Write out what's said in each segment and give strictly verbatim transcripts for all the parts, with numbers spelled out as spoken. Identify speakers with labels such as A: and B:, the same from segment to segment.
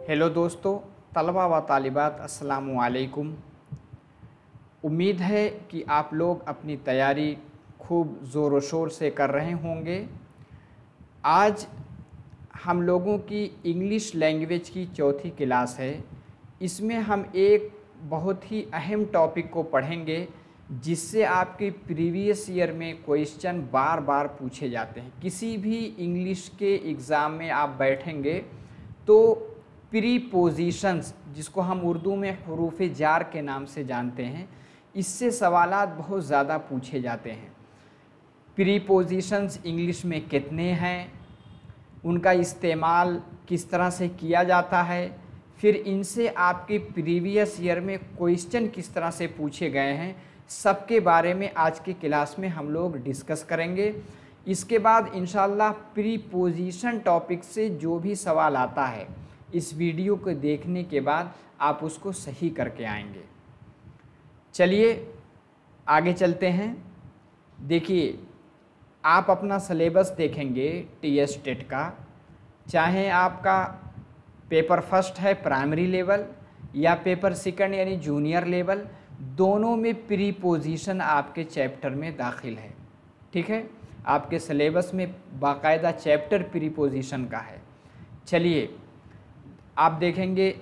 A: Hello दोस्तों, तलबा व तालिबात, अस्सलामु अलैकुम। उम्मीद है कि आप लोग अपनी तैयारी खूब ज़ोर व शोर से कर रहे होंगे। आज हम लोगों की इंग्लिश लैंग्वेज की चौथी क्लास है। इसमें हम एक बहुत ही अहम टॉपिक को पढ़ेंगे जिससे आपके प्रीवियस ईयर में क्वेश्चन बार बार पूछे जाते हैं। किसी भी इंग्लिश के एग्ज़ाम में आप बैठेंगे तो प्रीपोजिशंस, जिसको हम उर्दू में हरूफ जार के नाम से जानते हैं, इससे सवालात बहुत ज़्यादा पूछे जाते हैं। प्रीपोजिशंस इंग्लिश में कितने हैं, उनका इस्तेमाल किस तरह से किया जाता है, फिर इनसे आपके प्रीवियस ईयर में क्वेश्चन किस तरह से पूछे गए हैं, सबके बारे में आज की क्लास में हम लोग डिस्कस करेंगे। इसके बाद इंशाल्लाह प्रीपोजिशन टॉपिक से जो भी सवाल आता है, इस वीडियो को देखने के बाद आप उसको सही करके आएंगे। चलिए आगे चलते हैं। देखिए, आप अपना सिलेबस देखेंगे टी एस टेट का, चाहे आपका पेपर फर्स्ट है प्राइमरी लेवल या पेपर सेकंड यानी जूनियर लेवल, दोनों में प्रीपोजिशन आपके चैप्टर में दाखिल है। ठीक है, आपके सिलेबस में बाकायदा चैप्टर प्रीपोजिशन का है। चलिए, आप देखेंगे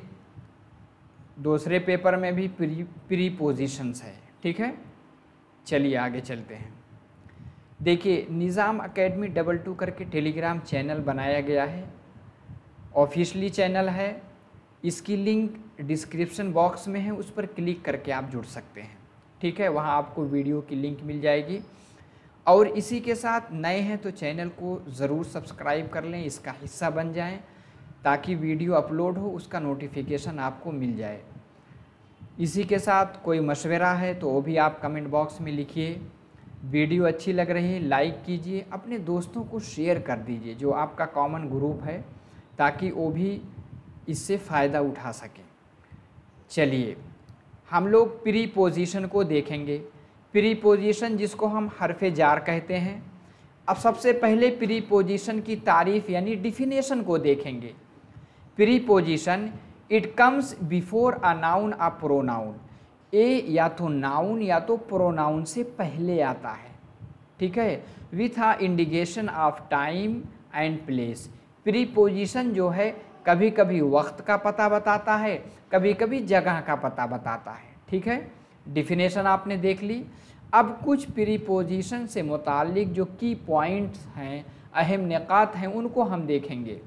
A: दूसरे पेपर में भी प्री प्रीपोजिशंस है। ठीक है, चलिए आगे चलते हैं। देखिए, निज़ाम एकेडमी डबल टू करके टेलीग्राम चैनल बनाया गया है, ऑफिशियली चैनल है। इसकी लिंक डिस्क्रिप्शन बॉक्स में है, उस पर क्लिक करके आप जुड़ सकते हैं। ठीक है, वहाँ आपको वीडियो की लिंक मिल जाएगी। और इसी के साथ नए हैं तो चैनल को ज़रूर सब्सक्राइब कर लें, इसका हिस्सा बन जाएं, ताकि वीडियो अपलोड हो उसका नोटिफिकेशन आपको मिल जाए। इसी के साथ कोई मशवरा है तो वो भी आप कमेंट बॉक्स में लिखिए। वीडियो अच्छी लग रही है लाइक कीजिए, अपने दोस्तों को शेयर कर दीजिए जो आपका कॉमन ग्रुप है, ताकि वो भी इससे फ़ायदा उठा सकें। चलिए, हम लोग प्रीपोजिशन को देखेंगे। प्रीपोजिशन जिसको हम हरफ़े जार कहते हैं। अब सबसे पहले प्रीपोजिशन की तारीफ़ यानी डिफिनेशन को देखेंगे। Preposition, it comes before a noun a pronoun. ए या तो नाउन या तो प्रोनाउन से पहले आता है। ठीक है, with a indication of time and place. Preposition जो है कभी कभी वक्त का पता बताता है, कभी कभी जगह का पता बताता है। ठीक है, डिफिनेशन आपने देख ली। अब कुछ प्रीपोजिशन से मुताल्लिक जो की पॉइंट्स हैं, अहम निकात हैं, उनको हम देखेंगे।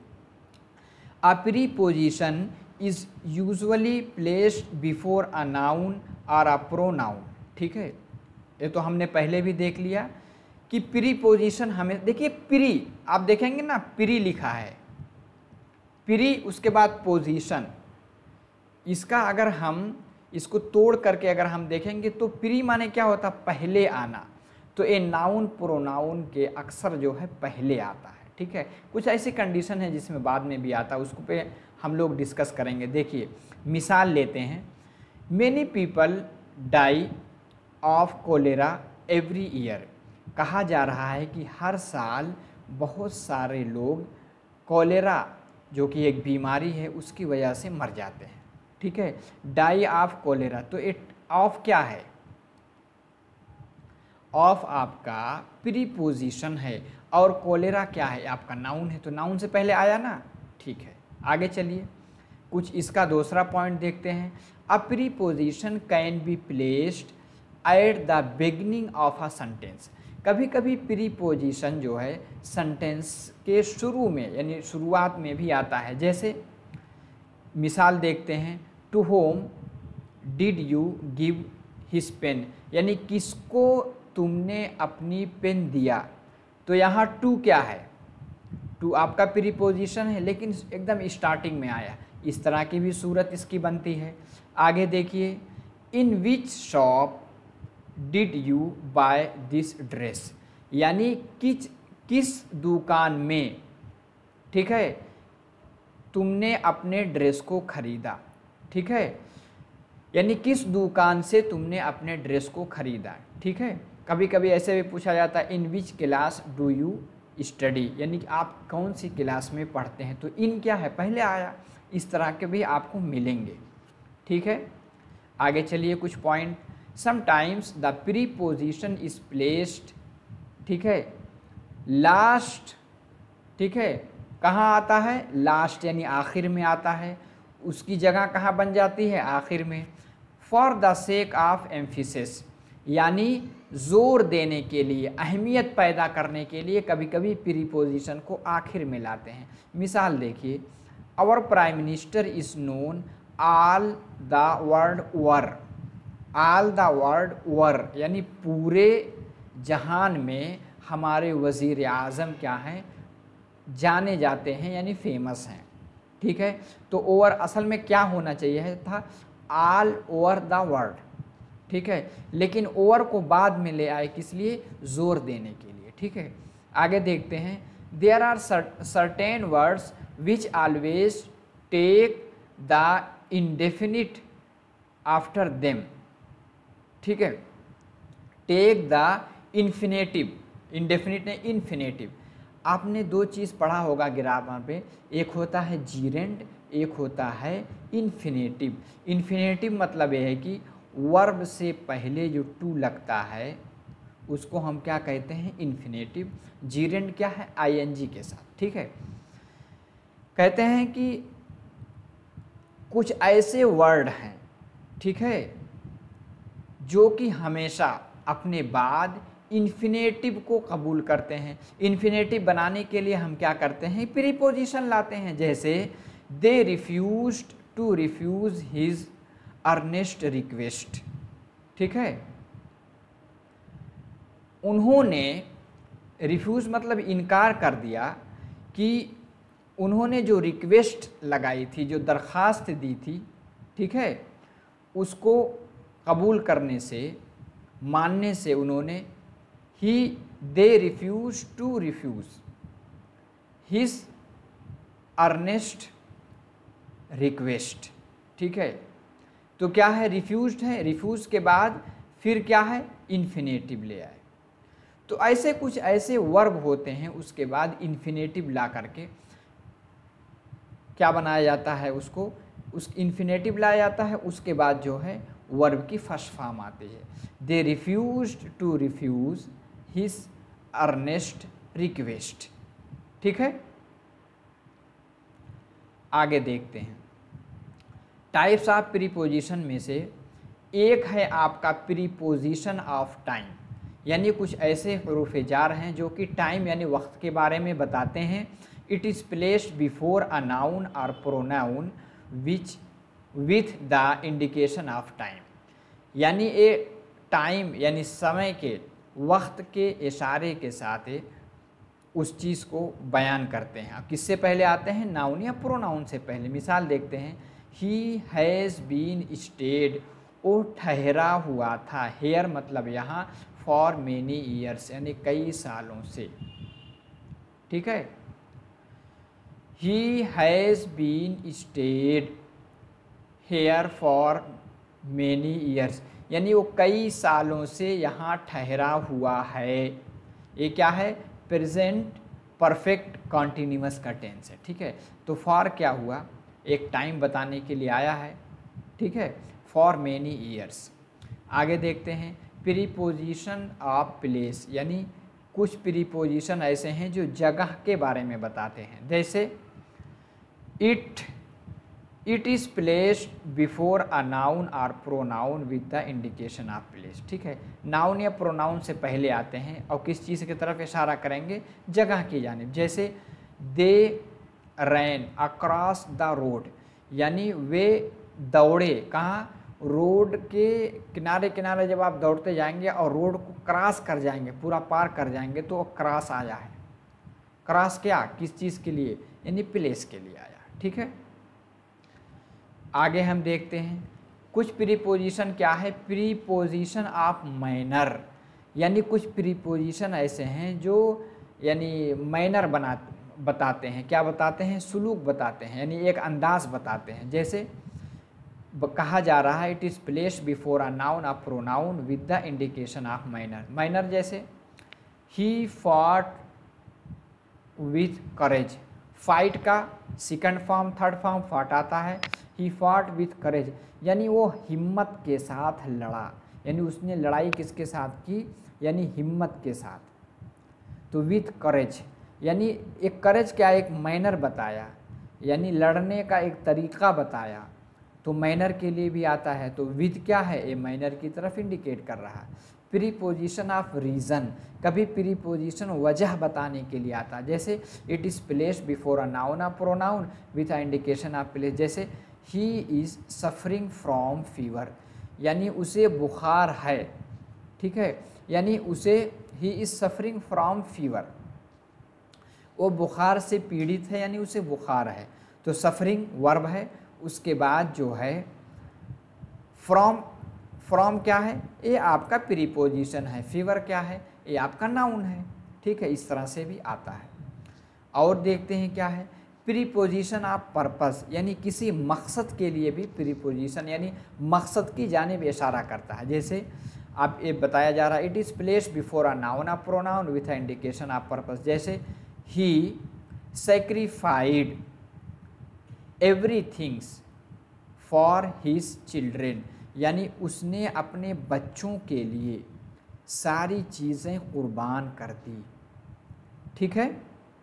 A: A preposition is usually placed before a noun और अ प्रोनाउन। ठीक है, ये तो हमने पहले भी देख लिया कि प्रीपोजिशन हमें, देखिए प्री, आप देखेंगे ना प्री लिखा है, प्री उसके बाद पोजीशन। इसका अगर हम इसको तोड़ करके अगर हम देखेंगे तो प्री माने क्या होता, पहले आना। तो ये नाउन प्रोनाउन के अक्सर जो है पहले आता है। ठीक है, कुछ ऐसी कंडीशन है जिसमें बाद में भी आता है, उसको पे हम लोग डिस्कस करेंगे। देखिए, मिसाल लेते हैं। Many people die of cholera every year. कहा जा रहा है कि हर साल बहुत सारे लोग कोलेरा, जो कि एक बीमारी है, उसकी वजह से मर जाते हैं। ठीक है, डाई ऑफ कोलेरा, तो इट ऑफ क्या है, ऑफ आपका प्रीपोजिशन है, और कोलेरा क्या है, आपका नाउन है, तो नाउन से पहले आया ना। ठीक है, आगे चलिए, कुछ इसका दूसरा पॉइंट देखते हैं। A preposition can be placed at the beginning of a sentence. कभी कभी प्रीपोजिशन जो है सेंटेंस के शुरू में यानी शुरुआत में भी आता है। जैसे मिसाल देखते हैं, to whom did you give his pen, यानी किसको तुमने अपनी पेन दिया। तो यहाँ टू क्या है, टू आपका प्रीपोजिशन है, लेकिन एकदम स्टार्टिंग में आया। इस तरह की भी सूरत इसकी बनती है। आगे देखिए, in which shop did you buy this dress, यानी किस किस दुकान में, ठीक है, तुमने अपने ड्रेस को खरीदा। ठीक है, यानी किस दुकान से तुमने अपने ड्रेस को खरीदा। ठीक है, कभी कभी ऐसे भी पूछा जाता है, in which class do you study, यानी कि आप कौन सी क्लास में पढ़ते हैं। तो इन क्या है, पहले आया। इस तरह के भी आपको मिलेंगे। ठीक है, आगे चलिए कुछ point. Sometimes the preposition is placed, ठीक है, लास्ट, ठीक है, कहाँ आता है, लास्ट यानी आखिर में आता है। उसकी जगह कहाँ बन जाती है, आखिर में। For the sake of emphasis, यानी जोर देने के लिए, अहमियत पैदा करने के लिए कभी कभी प्रीपोजिशन को आखिर में लाते हैं। मिसाल देखिए, our prime minister is known all the world over, all the world over यानी पूरे जहान में हमारे वज़ीर आज़म क्या हैं, जाने जाते हैं, यानी फेमस हैं। ठीक है, तो ओवर असल में क्या होना चाहिए था, ऑल ओवर द वर्ल्ड। ठीक है, लेकिन ओवर को बाद में ले आए, किस लिए, जोर देने के लिए। ठीक है, आगे देखते हैं। There are certain words which always take the indefinite after them. ठीक है, टेक द इन्फिनेटिव, इंडेफिनिट ने इन्फिनेटिव। आपने दो चीज़ पढ़ा होगा ग्रामर पे, एक होता है जीरेंड, एक होता है इन्फिनेटिव। इन्फिनेटिव मतलब यह है कि वर्ब से पहले जो टू लगता है उसको हम क्या कहते हैं, इन्फिनेटिव। जीरेंड क्या है, आईएनजी के साथ। ठीक है, कहते हैं कि कुछ ऐसे वर्ड हैं, ठीक है, जो कि हमेशा अपने बाद इन्फिनेटिव को कबूल करते हैं। इन्फिनेटिव बनाने के लिए हम क्या करते हैं, प्रीपोजिशन लाते हैं। जैसे they refused to refuse his earnest request. ठीक है, उन्होंने, रिफ्यूज मतलब इनकार कर दिया, कि उन्होंने जो रिक्वेस्ट लगाई थी, जो दरख्वास्त दी थी, ठीक है, उसको कबूल करने से, मानने से उन्होंने, ही they refuse to refuse his earnest request. ठीक है, तो क्या है, रिफ्यूज्ड है, रिफ्यूज के बाद फिर क्या है, इन्फिनेटिव ले आए। तो ऐसे कुछ ऐसे वर्ब होते हैं, उसके बाद इन्फिनेटिव ला करके क्या बनाया जाता है, उसको उस इन्फिनेटिव लाया जाता है। उसके बाद जो है वर्ब की फर्स्ट फॉर्म आती है। They refused to refuse his earnest request. ठीक है, आगे देखते हैं। टाइप्स ऑफ प्रीपोजिशन में से एक है आपका प्रीपोजिशन ऑफ टाइम, यानी कुछ ऐसे हरूफ जार हैं जो कि टाइम यानी वक्त के बारे में बताते हैं। It is placed before a noun और pronoun which with the indication of time, यानी ये टाइम यानी समय के, वक्त के इशारे के साथ उस चीज़ को बयान करते हैं। अब किससे पहले आते हैं, नाउन या प्रोनाउन से पहले। मिसाल देखते हैं, ही हैज़ बीन स्टेड, वो ठहरा हुआ था। हेयर मतलब यहाँ फॉर मेनी ईयर्स यानी कई सालों से। ठीक है, he has been stayed here for many years, यानी वो कई सालों से यहाँ ठहरा हुआ है। ये क्या है, प्रेजेंट परफेक्ट कॉन्टिन्यूअस का टेंस है। ठीक है, तो फॉर क्या हुआ, एक टाइम बताने के लिए आया है। ठीक है, फॉर मेनी ईयर्स। आगे देखते हैं, प्रीपोजिशन ऑफ प्लेस, यानी कुछ प्रीपोजिशन ऐसे हैं जो जगह के बारे में बताते हैं। जैसे it, it is placed before a noun और pronoun with the indication of place. ठीक है, नाउन या प्रोनाउन से पहले आते हैं और किस चीज़ की तरफ इशारा करेंगे, जगह की जानिब। जैसे they ran across the road, यानी वे दौड़े कहाँ, रोड के किनारे किनारे। जब आप दौड़ते जाएंगे और रोड को क्रॉस कर जाएंगे, पूरा पार कर जाएंगे, तो वो क्रॉस आया है। क्रॉस क्या, किस चीज़ के लिए, यानी प्लेस के लिए आया। ठीक है, आगे हम देखते हैं कुछ प्रीपोजिशन क्या है, प्रीपोजिशन ऑफ मैनर, यानी कुछ प्रीपोजिशन ऐसे हैं जो यानी मैनर बना बताते हैं। क्या बताते हैं, सुलूक बताते हैं, यानी एक अंदाज बताते हैं। जैसे कहा जा रहा है, it is placed before a noun a pronoun with the indication of manner. Manner जैसे he fought with courage. Fight का second form third form fought आता है। ही फॉट विथ करेज यानी वो हिम्मत के साथ लड़ा, यानी उसने लड़ाई किसके साथ की, यानी हिम्मत के साथ। तो विथ करेज यानी एक करेज क्या, एक मैनर बताया, यानी लड़ने का एक तरीका बताया। तो मैनर के लिए भी आता है। तो विथ क्या है, ये मैनर की तरफ इंडिकेट कर रहा है। प्रीपोजिशन ऑफ रीज़न, कभी प्रीपोजिशन वजह बताने के लिए आता है। जैसे it is place before a noun a pronoun with a indication of place. जैसे he is suffering from fever, यानी उसे बुखार है, ठीक है, यानी उसे he is suffering from fever, वो बुखार से पीड़ित है, यानी उसे बुखार है। तो सफरिंग वर्ब है, उसके बाद जो है फ्रॉम, फ्रॉम क्या है, ये आपका प्रीपोजिशन है। फीवर क्या है, ये आपका नाउन है, ठीक है, इस तरह से भी आता है। और देखते हैं क्या है, प्रीपोजिशन ऑफ पर्पस, यानी किसी मकसद के लिए भी प्रीपोजिशन यानी मकसद की जानिब इशारा करता है। जैसे आप ये बताया जा रहा है it is place before a noun a pronoun with a indication of purpose. जैसे he sacrificed everythings for his children, यानी उसने अपने बच्चों के लिए सारी चीज़ें कुर्बान कर दी, ठीक है।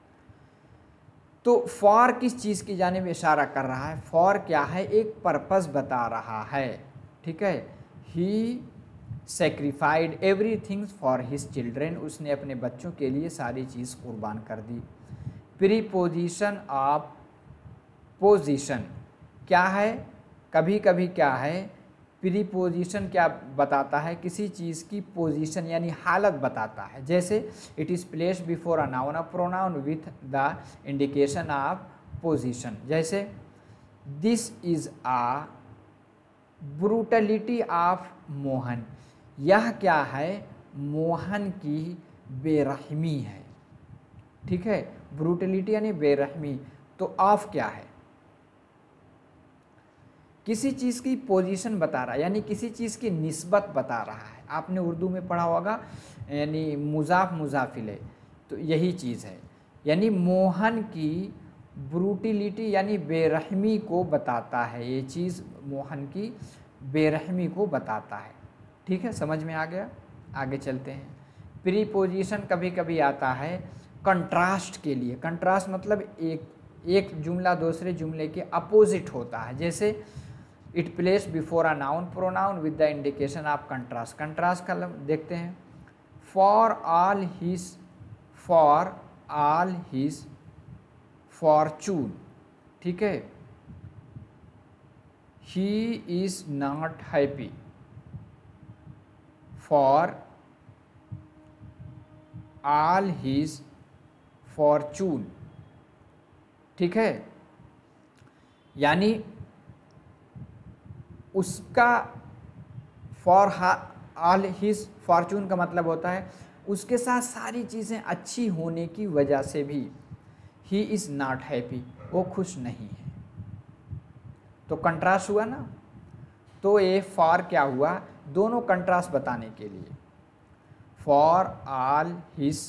A: तो फॉर किस चीज़ की जानिब इशारा कर रहा है, फॉर क्या है, एक पर्पस बता रहा है, ठीक है। He sacrificed everything for his children, उसने अपने बच्चों के लिए सारी चीज़ कुर्बान कर दी। प्रीपोजिशन ऑफ पोजीशन क्या है, कभी कभी क्या है, प्रीपोजिशन क्या बताता है, किसी चीज़ की पोजीशन यानी हालत बताता है। जैसे it is place before a noun a pronoun with the indication of position. जैसे this is a brutality of Mohan, यह क्या है, मोहन की बेरहमी है, ठीक है। ब्रूटलिटी यानी बेरहमी। तो ऑफ क्या है, किसी चीज़ की पोजीशन बता रहा है, यानी किसी चीज़ की निस्बत बता रहा है। आपने उर्दू में पढ़ा होगा, यानी मुजाफ मुजाफिले, तो यही चीज़ है, यानी मोहन की ब्रूटिलिटी यानी बेरहमी को बताता है। ये चीज़ मोहन की बेरहमी को बताता है, ठीक है, समझ में आ गया। आगे चलते हैं। प्रीपोजिशन कभी कभी आता है कंट्रास्ट के लिए। कंट्रास्ट मतलब एक एक जुमला दूसरे जुमले के अपोजिट होता है। जैसे it place before a noun pronoun with the indication of contrast. Contrast का देखते हैं, for all his, for all his fortune, ठीक है, he is not happy, for all his fortune, ठीक है, यानी उसका फॉर ऑल हिज फॉर्चून का मतलब होता है उसके साथ सारी चीज़ें अच्छी होने की वजह से भी ही इज़ नॉट हैप्पी, वो खुश नहीं है। तो कंट्रास्ट हुआ ना। तो ये फॉर क्या हुआ, दोनों कंट्रास्ट बताने के लिए, for all his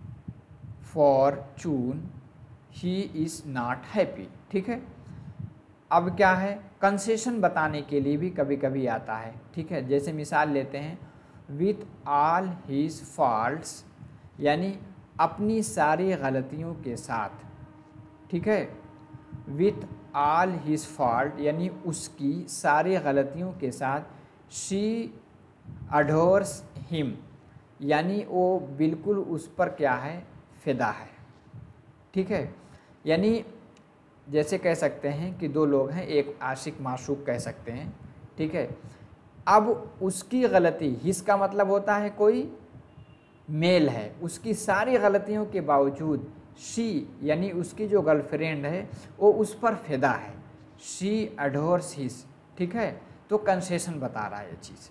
A: fortune he is not happy, ठीक है। अब क्या है, कंसेशन बताने के लिए भी कभी कभी आता है, ठीक है। जैसे मिसाल लेते हैं, विथ ऑल हिज फॉल्ट्स, यानी अपनी सारी गलतियों के साथ, ठीक है। विथ ऑल हिज फॉल्ट यानी उसकी सारी गलतियों के साथ, शी अडोर्स हिम, यानी वो बिल्कुल उस पर क्या है, फिदा है, ठीक है। यानी जैसे कह सकते हैं कि दो लोग हैं, एक आशिक माशूक कह सकते हैं, ठीक है। अब उसकी गलती, हिस का मतलब होता है कोई मेल है, उसकी सारी गलतियों के बावजूद शी यानी उसकी जो गर्लफ्रेंड है वो उस पर फिदा है, शी अडोर्स हिस, ठीक है। तो कंसेशन बता रहा है ये चीज़।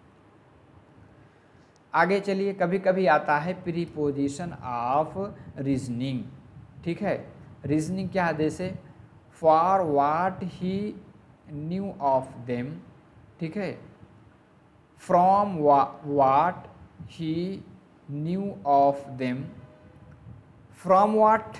A: आगे चलिए, कभी कभी आता है प्रीपोजिशन ऑफ रीजनिंग, ठीक है। रीजनिंग क्या है, जैसे for what he knew of them, ठीक है, from what he knew of them, from what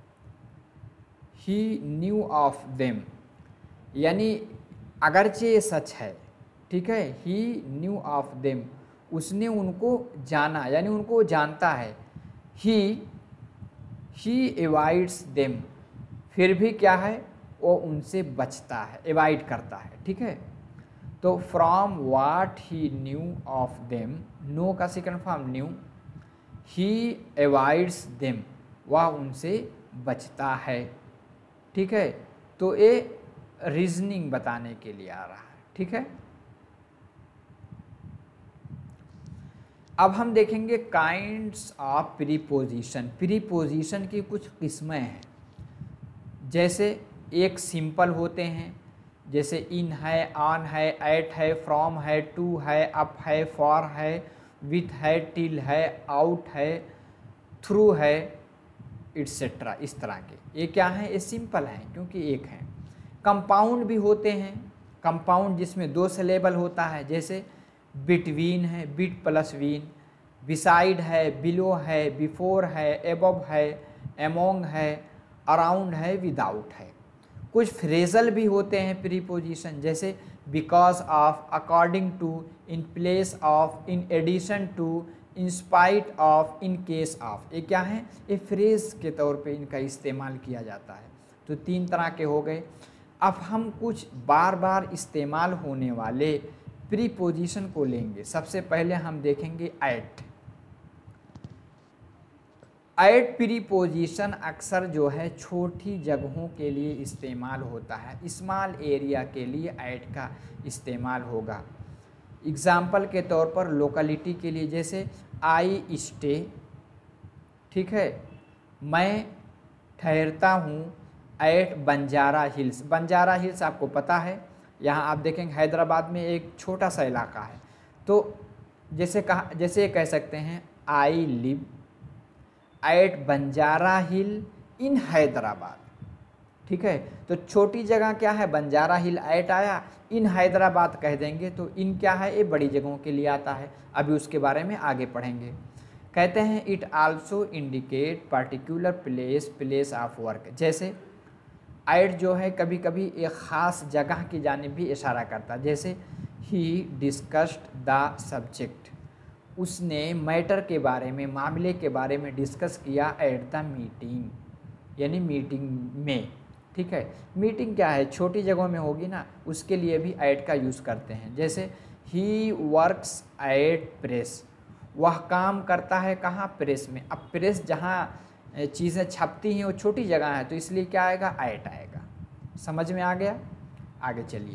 A: he knew of them, यानी अगरचे ये सच है, ठीक है, ही न्यू ऑफ देम, उसने उनको जाना, यानी उनको जानता है। ही ही एवॉइड्स देम, फिर भी क्या है, वो उनसे बचता है, एवॉइड करता है, ठीक है। तो from what he knew of them, know का second form knew, he avoids them, वह उनसे बचता है, ठीक है। तो ये रीजनिंग बताने के लिए आ रहा है, ठीक है। अब हम देखेंगे काइंड्स ऑफ प्रीपोजिशन। प्रीपोजिशन की कुछ किस्में हैं, जैसे एक सिंपल होते हैं, जैसे इन है, ऑन है, एट है, फ्रॉम है, टू है, अप है, फॉर है, विथ है, टिल है, आउट है, थ्रू है, इट्सेट्रा, इस तरह के। ये क्या है, ये सिंपल हैं क्योंकि एक हैं। कंपाउंड भी होते हैं, कंपाउंड जिसमें दो सिलेबल होता है, जैसे बिटवीन है, बिट प्लस वीन, बिसाइड है, बिलो है, बिफोर है, एबव है, एमोंग है, अराउंड है, विदाउट है। कुछ फ्रेजल भी होते हैं प्रीपोजिशन, जैसे because of, according to, in place of, in addition to, in spite of, in case of. ये क्या है, ये फ्रेज के तौर पे इनका इस्तेमाल किया जाता है। तो तीन तरह के हो गए। अब हम कुछ बार बार इस्तेमाल होने वाले प्रीपोजिशन को लेंगे। सबसे पहले हम देखेंगे एट। एट प्रीपोजिशन अक्सर जो है छोटी जगहों के लिए इस्तेमाल होता है, स्मॉल एरिया के लिए एट का इस्तेमाल होगा। एग्जाम्पल के तौर पर लोकेलिटी के लिए, जैसे आई स्टे, ठीक है, मैं ठहरता हूँ एट बंजारा हिल्स। बंजारा हिल्स आपको पता है, यहाँ आप देखेंगे हैदराबाद में एक छोटा सा इलाका है। तो जैसे कहा, जैसे कह सकते हैं I live at Banjara Hill in Hyderabad, ठीक है। तो छोटी जगह क्या है, बंजारा हिल, एट आया, इन हैदराबाद कह देंगे तो इन क्या है, ये बड़ी जगहों के लिए आता है। अभी उसके बारे में आगे पढ़ेंगे। कहते हैं it also indicate particular place, place of work. जैसे एट जो है कभी कभी एक ख़ास जगह की जानिब भी इशारा करता है, जैसे ही डिस्कस्ड द सब्जेक्ट, उसने मैटर के बारे में, मामले के बारे में डिस्कस किया एट द मीटिंग, यानी मीटिंग में, ठीक है। मीटिंग क्या है, छोटी जगहों में होगी ना, उसके लिए भी एट का यूज़ करते हैं। जैसे ही वर्क्स एट प्रेस, वह काम करता है कहाँ, प्रेस में। अब प्रेस जहाँ चीज़ें छपती हैं वो छोटी जगह है, तो इसलिए क्या आएगा, एट आएगा। समझ में आ गया। आगे चलिए,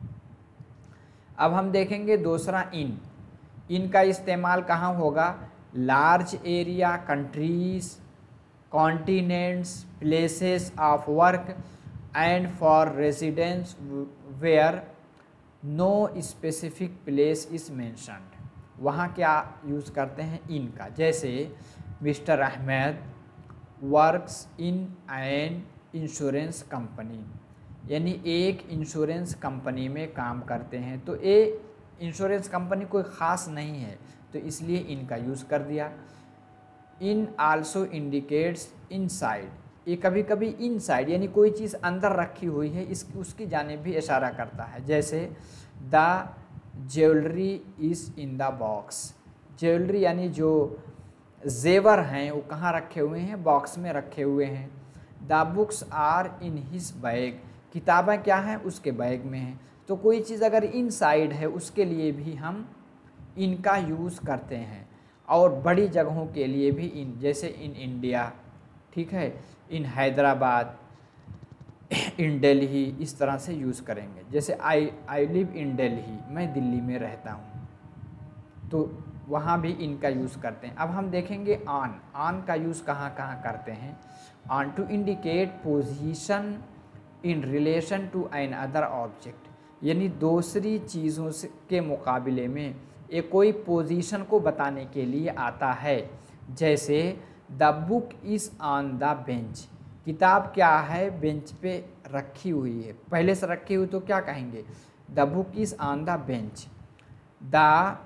A: अब हम देखेंगे दूसरा इन। इन का इस्तेमाल कहाँ होगा, large area, countries, continents, places of work and for residence where no specific place is mentioned. वहाँ क्या यूज़ करते हैं, इन का। जैसे mister Ahmad works in an insurance company, यानी एक इंश्योरेंस कंपनी में काम करते हैं। तो ये इंश्योरेंस कंपनी कोई ख़ास नहीं है, तो इसलिए इनका यूज़ कर दिया। इन आल्सो इंडिकेट्स इनसाइड, ये कभी कभी इनसाइड यानी कोई चीज़ अंदर रखी हुई है, इस उसकी जानिब भी इशारा करता है। जैसे the jewellery is in the box, jewellery यानी जो जेवर हैं वो कहाँ रखे हुए हैं, बॉक्स में रखे हुए हैं। The books are in his bag, किताबें क्या हैं, उसके बैग में हैं। तो कोई चीज़ अगर इनसाइड है उसके लिए भी हम इनका यूज़ करते हैं, और बड़ी जगहों के लिए भी इन, जैसे इन इंडिया, ठीक है, इन हैदराबाद, इन दिल्ली, इस तरह से यूज़ करेंगे। जैसे आई आई लिव इन दिल्ली, मैं दिल्ली में रहता हूँ, तो वहाँ भी इनका यूज़ करते हैं। अब हम देखेंगे ऑन। ऑन का यूज़ कहाँ कहाँ करते हैं। On to indicate position in relation to another object, यानी दूसरी चीज़ों से के मुकाबले में ये कोई पोजीशन को बताने के लिए आता है। जैसे the book is on the bench, किताब क्या है, बेंच पे रखी हुई है, पहले से रखी हुई, तो क्या कहेंगे, the book is on the bench. The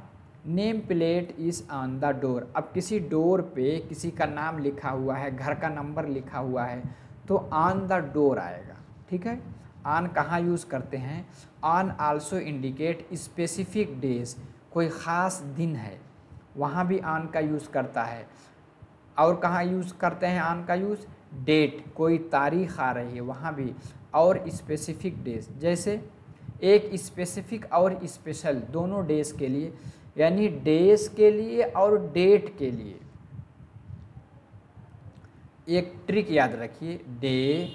A: name plate is on the door. अब किसी डोर पे किसी का नाम लिखा हुआ है, घर का नंबर लिखा हुआ है, तो ऑन द डोर आएगा। ठीक है, ऑन कहाँ यूज़ करते हैं? On also indicate specific days, कोई ख़ास दिन है वहाँ भी ऑन का यूज़ करता है। और कहाँ यूज़ करते हैं ऑन का यूज़? डेट, कोई तारीख़ आ रही है वहाँ भी, और स्पेसिफिक डेज, जैसे एक स्पेसिफिक और स्पेशल दोनों डेज के लिए, यानी डेज के लिए और डेट के लिए। एक ट्रिक याद रखिए, डे,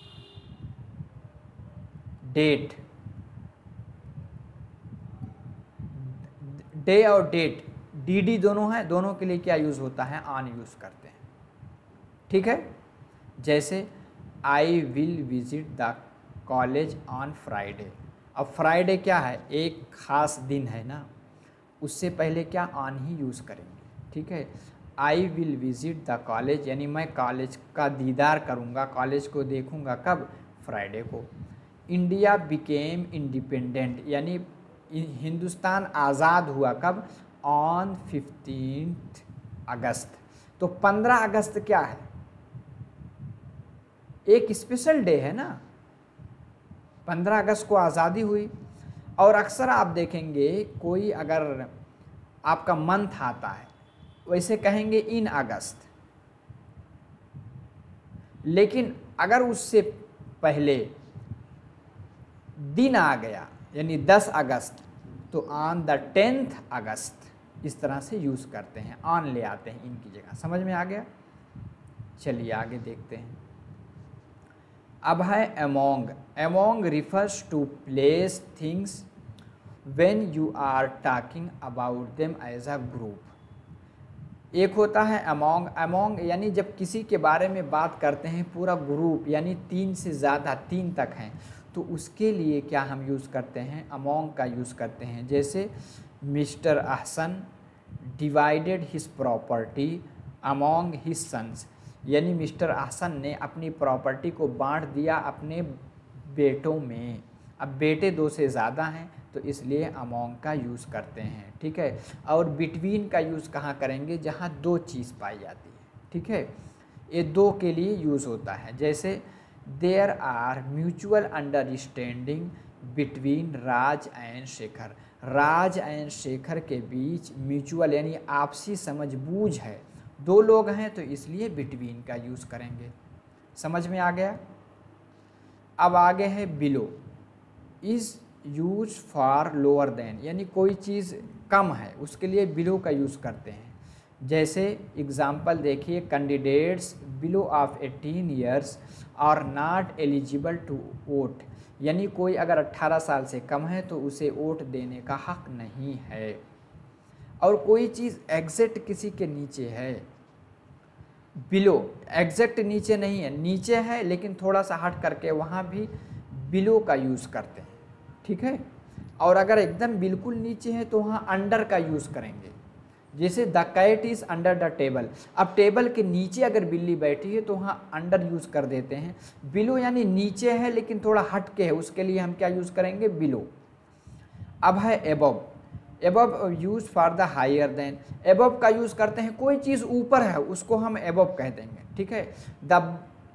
A: डेट, डे और डेट, डी डी दोनों हैं, दोनों के लिए क्या यूज़ होता है? ऑन यूज़ करते हैं। ठीक है, जैसे I will visit the college on Friday. अब फ्राइडे क्या है? एक ख़ास दिन है ना, उससे पहले क्या ऑन ही यूज़ करेंगे। ठीक है, I will visit the college, यानी मैं कॉलेज का दीदार करूँगा, कॉलेज को देखूँगा कब? फ्राइडे को। इंडिया बिकेम इंडिपेंडेंट, यानी हिंदुस्तान आज़ाद हुआ कब? On fifteenth August. तो पंद्रह अगस्त क्या है? एक स्पेशल डे है ना, पंद्रह अगस्त को आज़ादी हुई। और अक्सर आप देखेंगे कोई अगर आपका मंथ आता है, वैसे कहेंगे इन अगस्त, लेकिन अगर उससे पहले दिन आ गया यानी दस अगस्त, तो ऑन द टेंथ अगस्त, इस तरह से यूज़ करते हैं, ऑन ले आते हैं इनकी जगह। समझ में आ गया? चलिए आगे देखते हैं। अब है among. Among refers to place things when you are talking about them as a group. एक होता है अमोंग। अमोंग यानी जब किसी के बारे में बात करते हैं पूरा ग्रुप, यानी तीन से ज़्यादा, तीन तक हैं, तो उसके लिए क्या हम यूज़ करते हैं? अमोंग का यूज़ करते हैं। जैसे mister Ahsan divided his property among his sons, यानी मिस्टर अहसन ने अपनी प्रॉपर्टी को बांट दिया अपने बेटों में। अब बेटे दो से ज़्यादा हैं तो इसलिए अमोंग का यूज़ करते हैं। ठीक है, और बिटवीन का यूज़ कहाँ करेंगे? जहाँ दो चीज़ पाई जाती है। ठीक है, ये दो के लिए यूज़ होता है। जैसे there are mutual understanding between Raj and Shekhar. Raj and Shekhar के बीच म्यूचुअल यानी आपसी समझबूझ है, दो लोग हैं तो इसलिए बिटवीन का यूज़ करेंगे। समझ में आ गया? अब आगे है below. Is use for lower than, यानी कोई चीज़ कम है उसके लिए बिलो का यूज़ करते हैं। जैसे एग्जाम्पल देखिए, candidates below of eighteen years are not eligible to vote, यानी कोई अगर अट्ठारह साल से कम है तो उसे वोट देने का हक नहीं है। और कोई चीज़ एग्जैक्ट किसी के नीचे है, बिलो एग्जैक्ट नीचे नहीं है, नीचे है लेकिन थोड़ा सा हट करके, वहाँ भी बिलो का यूज़ करते हैं। ठीक है, और अगर एकदम बिल्कुल नीचे है तो वहाँ अंडर का यूज़ करेंगे। जैसे the cat is under the table, अब टेबल के नीचे अगर बिल्ली बैठी है तो वहाँ अंडर यूज़ कर देते हैं। बिलो यानी नीचे है लेकिन थोड़ा हट के है, उसके लिए हम क्या यूज़ करेंगे? बिलो। अब है above. Above use for the higher than. Above का यूज़ करते हैं, कोई चीज़ ऊपर है उसको हम एबव कह देंगे। ठीक है, द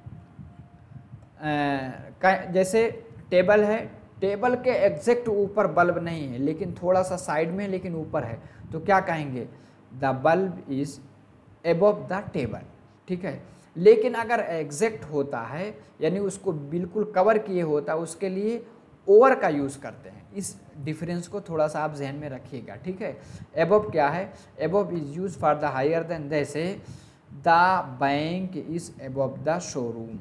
A: जैसे टेबल है, टेबल के एग्जैक्ट ऊपर बल्ब नहीं है लेकिन थोड़ा सा साइड में, लेकिन ऊपर है, तो क्या कहेंगे? The bulb is above the table. ठीक है, लेकिन अगर एग्जैक्ट होता है यानी उसको बिल्कुल कवर किए होता है, उसके लिए ओवर का यूज़ करते हैं। इस डिफरेंस को थोड़ा सा आप जहन में रखिएगा। ठीक है, एबव क्या है? Above is use for the higher than. जैसे the bank is above the showroom.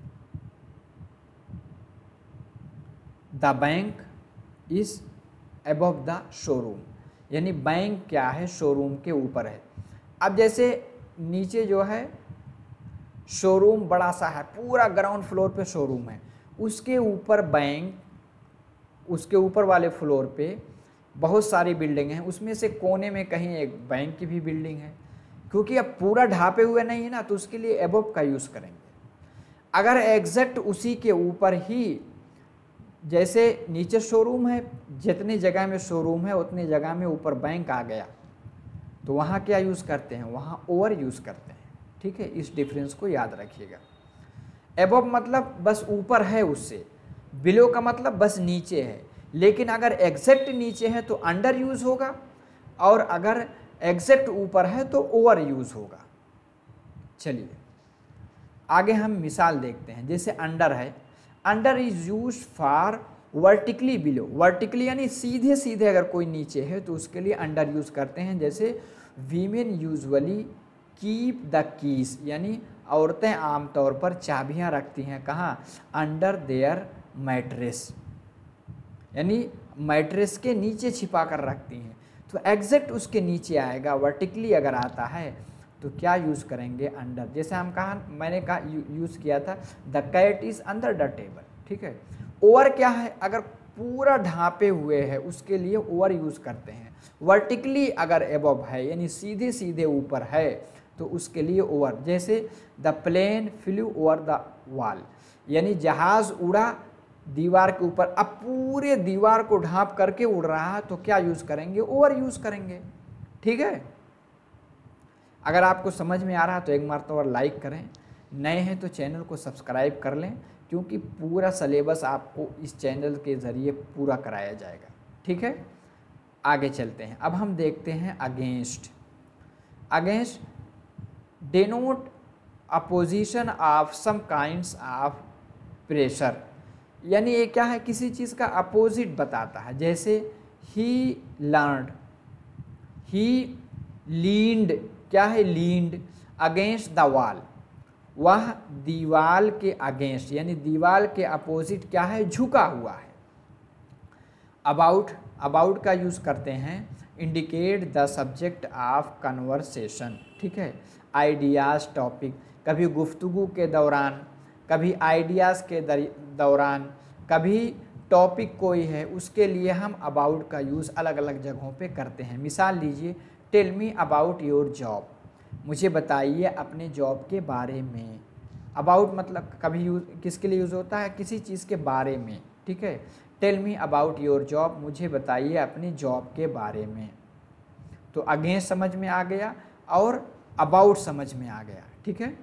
A: The bank is above the showroom, यानी बैंक क्या है? शोरूम के ऊपर है। अब जैसे नीचे जो है शोरूम बड़ा सा है, पूरा ग्राउंड फ्लोर पे शोरूम है, उसके ऊपर बैंक, उसके ऊपर वाले फ्लोर पे बहुत सारी बिल्डिंग हैं, उसमें से कोने में कहीं एक बैंक की भी बिल्डिंग है। क्योंकि अब पूरा ढापे हुए नहीं है ना, तो उसके लिए एबव का यूज़ करेंगे। अगर एग्जैक्ट उसी के ऊपर ही, जैसे नीचे शोरूम है, जितनी जगह में शोरूम है उतनी जगह में ऊपर बैंक आ गया, तो वहाँ क्या यूज़ करते हैं, वहाँ ओवर यूज़ करते हैं। ठीक है, इस डिफरेंस को याद रखिएगा। एबव मतलब बस ऊपर है उससे, बिलो का मतलब बस नीचे है, लेकिन अगर एग्जैक्ट नीचे है तो अंडर यूज़ होगा, और अगर एग्जैक्ट ऊपर है तो ओवर यूज़ होगा। चलिए आगे हम मिसाल देखते हैं। जैसे अंडर है, under is use for vertically below, vertically यानी सीधे सीधे अगर कोई नीचे है तो उसके लिए अंडर यूज़ करते हैं। जैसे women usually keep the keys, यानी औरतें आमतौर पर चाबियां रखती हैं कहाँ, अंडर देयर मैट्रेस, यानी मैट्रेस के नीचे छिपा कर रखती हैं। तो एग्जैक्ट उसके नीचे आएगा। वर्टिकली अगर आता है तो क्या यूज़ करेंगे, अंडर। जैसे हम कहा, मैंने कहा यूज़ किया था the cat is under the table. ठीक है, ओवर क्या है, अगर पूरा ढांपे हुए है उसके लिए ओवर यूज़ करते हैं। वर्टिकली अगर एबव है यानी सीधे सीधे ऊपर है तो उसके लिए ओवर। जैसे the plane flew over the wall, यानी जहाज़ उड़ा दीवार के ऊपर, अब पूरे दीवार को ढांप करके उड़ रहा है तो क्या यूज़ करेंगे, ओवर यूज़ करेंगे। ठीक है, अगर आपको समझ में आ रहा है तो एक मरतबा लाइक करें, नए हैं तो चैनल को सब्सक्राइब कर लें, क्योंकि पूरा सिलेबस आपको इस चैनल के ज़रिए पूरा कराया जाएगा। ठीक है, आगे चलते हैं। अब हम देखते हैं against. Against denote opposition of some kinds of pressure, यानी ये क्या है, किसी चीज़ का अपोजिट बताता है। जैसे ही लर्नड, ही लीन्ड, क्या है लीन्ड अगेंस्ट द वॉल, वह दीवाल के अगेंस्ट यानी दीवाल के अपोजिट क्या है, झुका हुआ है। अबाउट, अबाउट का यूज़ करते हैं indicate the subject of conversation. ठीक है, आइडियाज़ टॉपिक, कभी गुफ्तगू के दौरान, कभी आइडियाज़ के दौरान, कभी टॉपिक कोई है उसके लिए हम अबाउट का यूज़ अलग अलग जगहों पे करते हैं। मिसाल लीजिए, tell me about your job, मुझे बताइए अपने जॉब के बारे में। अबाउट मतलब कभी यूज किसके लिए यूज़ होता है, किसी चीज़ के बारे में। ठीक है, tell me about your job, मुझे बताइए अपनी जॉब के बारे में। तो अगेंस्ट समझ में आ गया और अबाउट समझ में आ गया। ठीक है,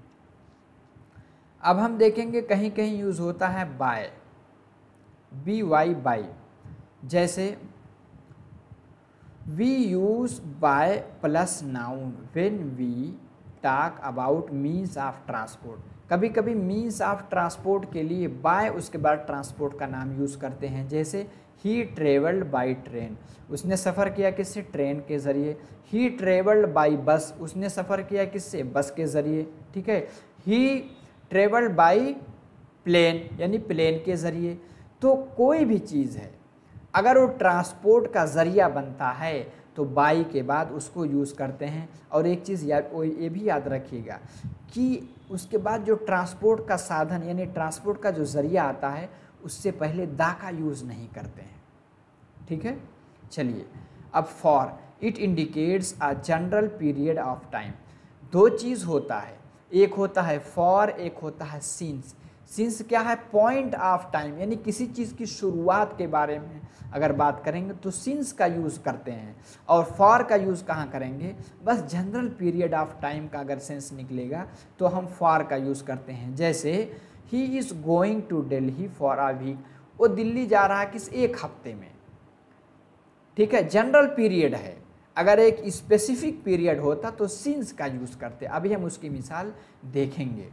A: अब हम देखेंगे कहीं कहीं यूज़ होता है बाय, बी वाई बाई। जैसे we use by plus noun when we talk about means of transport. कभी कभी मीन्स ऑफ ट्रांसपोर्ट के लिए बाय उसके बाद ट्रांसपोर्ट का नाम यूज़ करते हैं। जैसे ही ट्रेवल्ड बाय ट्रेन, उसने सफ़र किया किससे, ट्रेन के ज़रिए। ही ट्रेवल्ड बाय बस, उसने सफ़र किया किससे, बस के ज़रिए। ठीक है, ही ट्रेवल्ड बाय प्लेन यानी प्लेन के ज़रिए। तो कोई भी चीज़ है अगर वो ट्रांसपोर्ट का ज़रिया बनता है तो बाई के बाद उसको यूज़ करते हैं। और एक चीज़ याद, ये भी याद रखिएगा कि उसके बाद जो ट्रांसपोर्ट का साधन यानी ट्रांसपोर्ट का जो ज़रिया आता है उससे पहले दा का यूज़ नहीं करते हैं। ठीक है, चलिए अब for, it indicates a general period of time. दो चीज़ होता है, एक होता है फॉर, एक होता है सिंस। सिंस क्या है, पॉइंट ऑफ टाइम, यानी किसी चीज़ की शुरुआत के बारे में अगर बात करेंगे तो सिंस का यूज़ करते हैं। और फॉर का यूज़ कहाँ करेंगे, बस जनरल पीरियड ऑफ टाइम का अगर सेंस निकलेगा तो हम फॉर का यूज़ करते हैं। जैसे he is going to Delhi for a week, वो दिल्ली जा रहा है किस, एक हफ्ते में। ठीक है, जनरल पीरियड है। अगर एक स्पेसिफिक पीरियड होता तो सिंस का यूज़ करते। अभी हम उसकी मिसाल देखेंगे।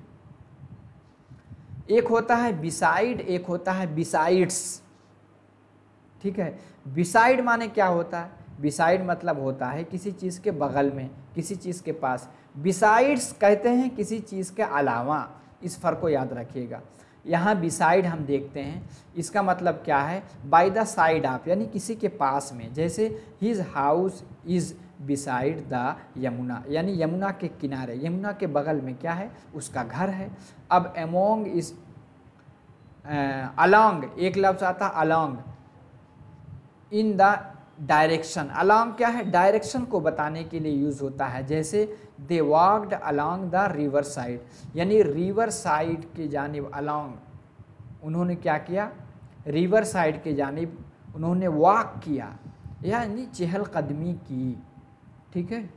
A: एक होता है बिसाइड, एक होता है बिसाइड्स। ठीक है, बिसाइड माने क्या होता है, बिसाइड मतलब होता है किसी चीज़ के बगल में, किसी चीज़ के पास। बिसाइड्स कहते हैं किसी चीज़ के अलावा, इस फर्क को याद रखिएगा। यहाँ बिसाइड हम देखते हैं, इसका मतलब क्या है, बाय द साइड ऑफ यानी किसी के पास में। जैसे his house is beside the Yamuna, यानी यमुना के किनारे, यमुना के बगल में क्या है, उसका घर है। अब अमोंग इज अलॉन्ग, एक लफ्ज़ आता है along, in the direction. Along क्या है, डायरेक्शन को बताने के लिए यूज़ होता है। जैसे they walked along the river side, यानी रिवर साइड के जानिब अलॉन्ग, उन्होंने क्या किया, रिवर साइड के जानिब उन्होंने वॉक किया, यानी चहलकदमी की। ठीक है।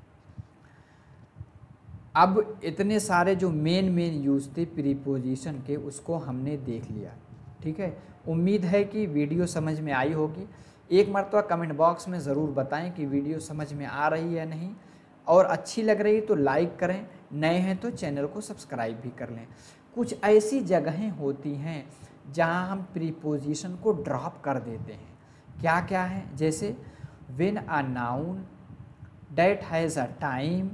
A: अब इतने सारे जो मेन मेन यूज़ थे प्रीपोजिशन के उसको हमने देख लिया, ठीक है। उम्मीद है कि वीडियो समझ में आई होगी। एक मरतबा कमेंट बॉक्स में ज़रूर बताएं कि वीडियो समझ में आ रही है या नहीं, और अच्छी लग रही तो लाइक करें, नए हैं तो चैनल को सब्सक्राइब भी कर लें। कुछ ऐसी जगहें होती हैं जहां हम प्रीपोजिशन को ड्रॉप कर देते हैं। क्या क्या है? जैसे when a noun that has a time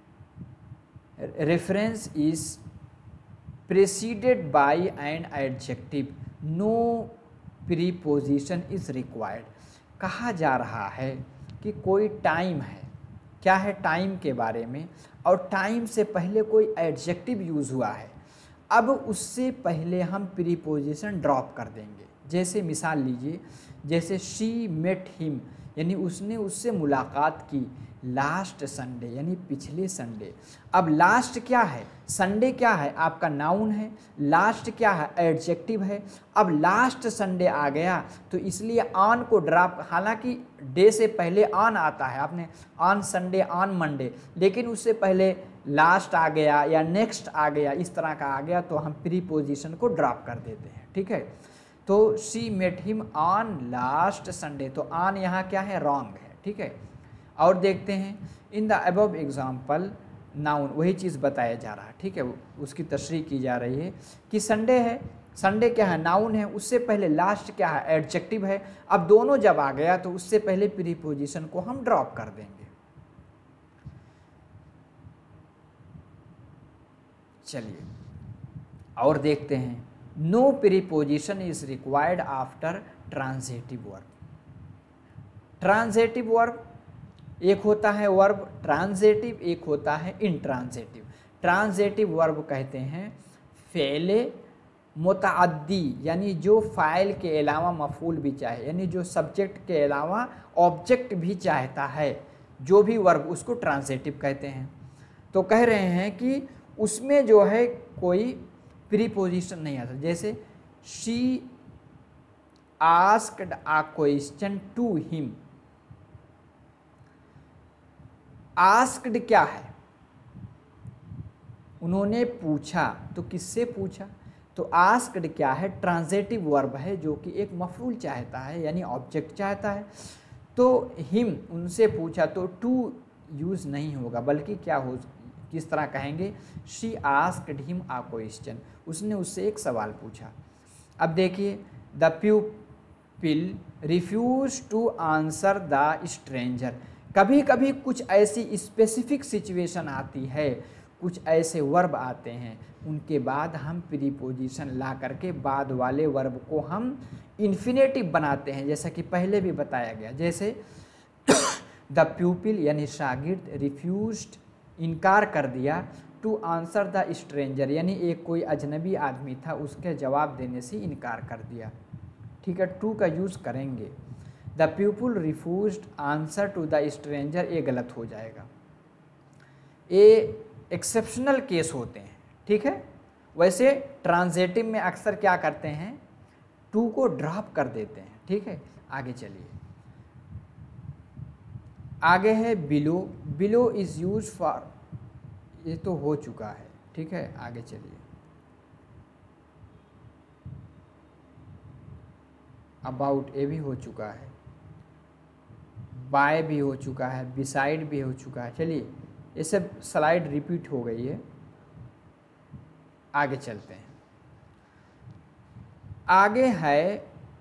A: reference is preceded by an adjective no preposition is required. कहा जा रहा है कि कोई टाइम है, क्या है टाइम के बारे में, और टाइम से पहले कोई एडजेक्टिव यूज़ हुआ है, अब उससे पहले हम प्रीपोजिशन ड्रॉप कर देंगे। जैसे मिसाल लीजिए, जैसे शी मेट हिम, यानी उसने उससे मुलाकात की लास्ट संडे, यानी पिछले संडे। अब लास्ट क्या है? संडे क्या है? आपका नाउन है। लास्ट क्या है? एडजेक्टिव है। अब लास्ट संडे आ गया तो इसलिए ऑन को ड्रॉप, हालांकि डे से पहले ऑन आता है, आपने ऑन संडे, ऑन मंडे, लेकिन उससे पहले लास्ट आ गया या नेक्स्ट आ गया, इस तरह का आ गया तो हम प्रीपोजिशन को ड्रॉप कर देते हैं, ठीक है। तो she met him on last Sunday, तो ऑन यहाँ क्या है? रॉन्ग है, ठीक है। और देखते हैं in the above example noun, वही चीज़ बताया जा रहा है, ठीक है। उसकी तशरीह की जा रही है कि संडे है, संडे क्या है? नाउन है, उससे पहले लास्ट क्या है? एडजेक्टिव है। अब दोनों जब आ गया तो उससे पहले प्रीपोजिशन को हम ड्रॉप कर देंगे। चलिए और देखते हैं, no preposition is required after transitive verb. Transitive verb एक होता है वर्ब ट्रांजिटिव, एक होता है इंट्रांजिटिव। ट्रांजिटिव वर्ब कहते हैं फ़ेले मुतअद्दी, यानी जो फ़ाइल के अलावा मफ़ूल भी चाहे, यानी जो सब्जेक्ट के अलावा ऑब्जेक्ट भी चाहता है, जो भी वर्ब, उसको ट्रांजिटिव कहते हैं। तो कह रहे हैं कि उसमें जो है कोई प्रीपोजिशन नहीं आता। जैसे she asked a question to him. Asked क्या है? उन्होंने पूछा, तो किससे पूछा? तो आस्क्ड क्या है? ट्रांजिटिव वर्ब है जो कि एक मफूल चाहता है, यानी ऑब्जेक्ट चाहता है। तो हिम, उनसे पूछा, तो टू यूज़ नहीं होगा, बल्कि क्या हो, किस तरह कहेंगे? She asked him a question, उसने उससे एक सवाल पूछा। अब देखिए, the pupil refuse to answer the stranger. कभी कभी कुछ ऐसी स्पेसिफिक सिचुएशन आती है, कुछ ऐसे वर्ब आते हैं, उनके बाद हम प्रीपोजिशन ला करके बाद वाले वर्ब को हम इन्फिनेटिव बनाते हैं, जैसा कि पहले भी बताया गया। जैसे द प्यूपिल यानी शागिर्द, रिफ्यूज्ड इनकार कर दिया, टू आंसर द स्ट्रेंजर यानी एक कोई अजनबी आदमी था, उसके जवाब देने से इनकार कर दिया, ठीक है। टू का यूज़ करेंगे। The people refused answer to the stranger, ये गलत हो जाएगा। ये एक्सेप्शनल केस होते हैं, ठीक है। वैसे ट्रांजिटिव में अक्सर क्या करते हैं? टू को ड्रॉप कर देते हैं, ठीक है। आगे चलिए, आगे है below. Below is use for, ये तो हो चुका है, ठीक है। आगे चलिए, अबाउट ये भी हो चुका है, बाय भी हो चुका है, बिसाइड भी हो चुका है। चलिए, ये सब स्लाइड रिपीट हो गई है, आगे चलते हैं। आगे है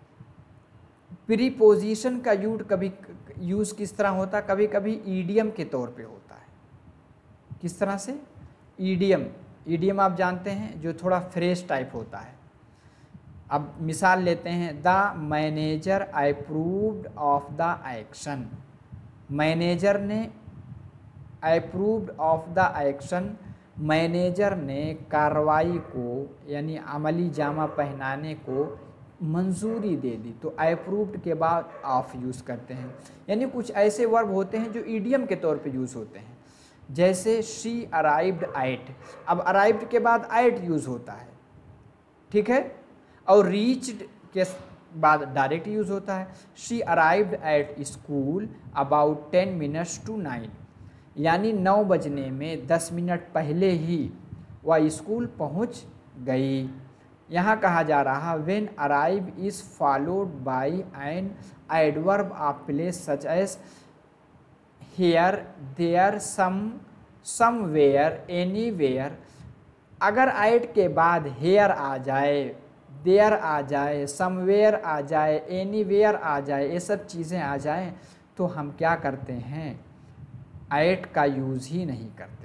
A: प्रीपोजिशन का यूज कभी यूज़ किस तरह होता है? कभी कभी ईडियम के तौर पे होता है। किस तरह से? ईडियम। ईडियम आप जानते हैं, जो थोड़ा फ्रेश टाइप होता है। अब मिसाल लेते हैं, the manager approved of the action. Manager ने approved of the action, manager ने कार्रवाई को यानी अमली जामा पहनाने को मंजूरी दे दी। तो अप्रूव्ड के बाद ऑफ यूज़ करते हैं। यानी कुछ ऐसे वर्ब होते हैं जो ईडियम के तौर पे यूज़ होते हैं। जैसे शी अराइव्ड एट, अब अराइव्ड के बाद एट यूज़ होता है, ठीक है। और रीच्ड के बाद डायरेक्ट यूज़ होता है। She arrived at school about ten minutes to nine, यानी नौ बजने में दस मिनट पहले ही वह स्कूल पहुंच गई। यहाँ कहा जा रहा when arrive is followed by an adverb of place such as here, there, some, somewhere, anywhere. अगर एट के बाद हेयर आ जाए, देयर आ जाए, समवेयर आ जाए, एनीवेयर आ जाए, ये सब चीज़ें आ जाएं, तो हम क्या करते हैं, एट का यूज़ ही नहीं करते।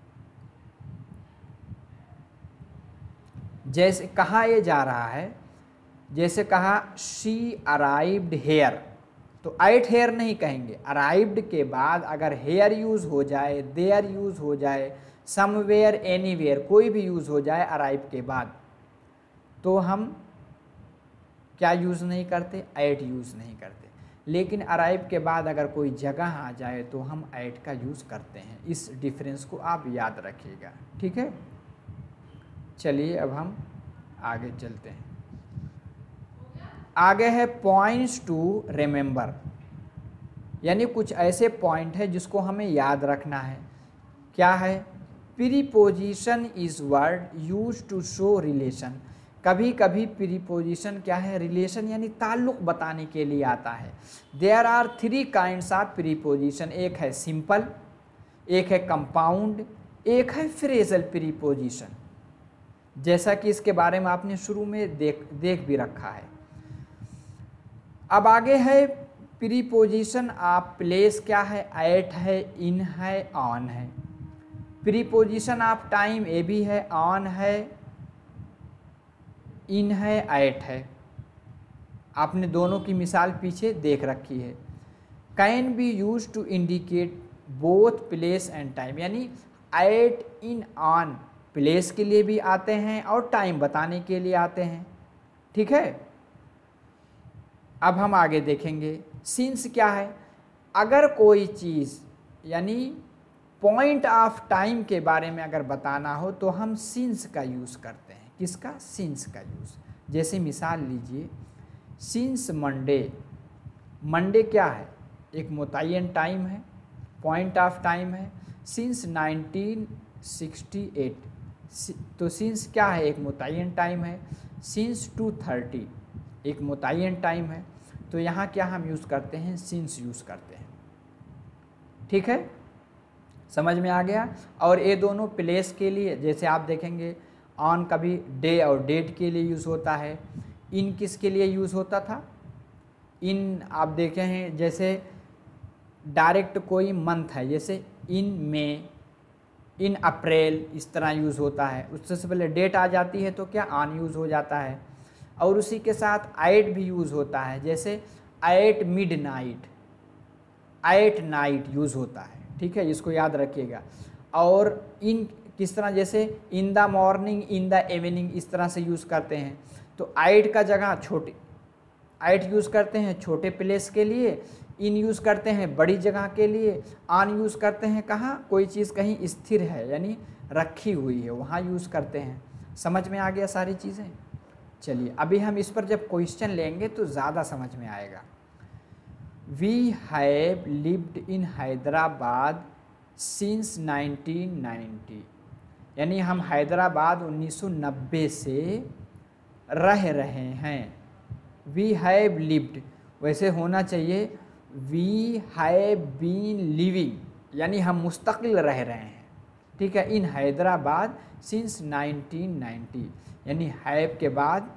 A: जैसे कहाँ ये जा रहा है, जैसे कहा शी अराइव्ड हेयर, तो एट हेयर नहीं कहेंगे। अराइव्ड के बाद अगर हेयर यूज़ हो जाए, देयर यूज़ हो जाए, समवेयर, एनीवेयर, कोई भी यूज़ हो जाए अराइव के बाद, तो हम क्या यूज़ नहीं करते, एट यूज़ नहीं करते। लेकिन अराइव के बाद अगर कोई जगह आ जाए तो हम एट का यूज़ करते हैं। इस डिफरेंस को आप याद रखिएगा, ठीक है। चलिए अब हम आगे चलते हैं। आगे है पॉइंट्स टू रिमेंबर, यानी कुछ ऐसे पॉइंट है जिसको हमें याद रखना है। क्या है, preposition is word use to show relation. कभी कभी प्रीपोजिशन क्या है, रिलेशन यानी ताल्लुक़ बताने के लिए आता है। There are three kinds of preposition, एक है सिंपल, एक है कंपाउंड, एक है फ्रेजल प्रीपोजिशन, जैसा कि इसके बारे में आपने शुरू में देख देख भी रखा है। अब आगे है प्रीपोजिशन ऑफ प्लेस, क्या है, एट है, इन है, ऑन है। प्रीपोजिशन ऑफ टाइम, ए भी है, ऑन है, इन है, एट है। आपने दोनों की मिसाल पीछे देख रखी है। Can be use to indicate both place and time, यानी एट, इन, ऑन प्लेस के लिए भी आते हैं और टाइम बताने के लिए आते हैं, ठीक है। अब हम आगे देखेंगे सिंस क्या है। अगर कोई चीज़ यानी पॉइंट ऑफ टाइम के बारे में अगर बताना हो तो हम सिंस का यूज़ करते हैं। किसका, सिंस का यूज़। जैसे मिसाल लीजिए, सिंस मंडे, मंडे क्या है, एक मुतय्यन टाइम है, पॉइंट ऑफ टाइम है। सिंस नाइनटीन सिक्सटी एट, तो सिंस क्या है, एक मुतय्यन टाइम है। सिंस टू थर्टी एक मुतय्यन टाइम है। तो यहाँ क्या हम यूज़ करते हैं, सिंस यूज़ करते हैं, ठीक है, समझ में आ गया। और ये दोनों प्लेस के लिए, जैसे आप देखेंगे ऑन कभी डे और डेट के लिए यूज़ होता है। इन किसके लिए यूज़ होता था, इन आप देखे हैं जैसे डायरेक्ट कोई मंथ है, जैसे इन मई, इन अप्रैल, इस तरह यूज़ होता है। उससे पहले डेट आ जाती है तो क्या ऑन यूज़ हो जाता है। और उसी के साथ एट भी यूज़ होता है, जैसे at midnight, at night use होता है, ठीक है, इसको याद रखिएगा। और इन किस तरह, जैसे in the morning, in the evening, इस तरह से यूज़ करते हैं। तो एट का जगह छोटे, एट यूज़ करते हैं छोटे प्लेस के लिए, इन यूज़ करते हैं बड़ी जगह के लिए, ऑन यूज़ करते हैं कहाँ, कोई चीज़ कहीं स्थिर है यानी रखी हुई है वहाँ यूज़ करते हैं। समझ में आ गया सारी चीज़ें। चलिए अभी हम इस पर जब क्वेश्चन लेंगे तो ज़्यादा समझ में आएगा। We have lived in Hyderabad since nineteen ninety, यानी हम हैदराबाद उन्नीस सौ नब्बे से रह रहे हैं। वी हैव लिव्ड, वैसे होना चाहिए वी हैव बीन लिविंग, यानी हम मुस्तकिल रह रहे हैं, ठीक है, in Hyderabad since nineteen ninety, यानी हैव के बाद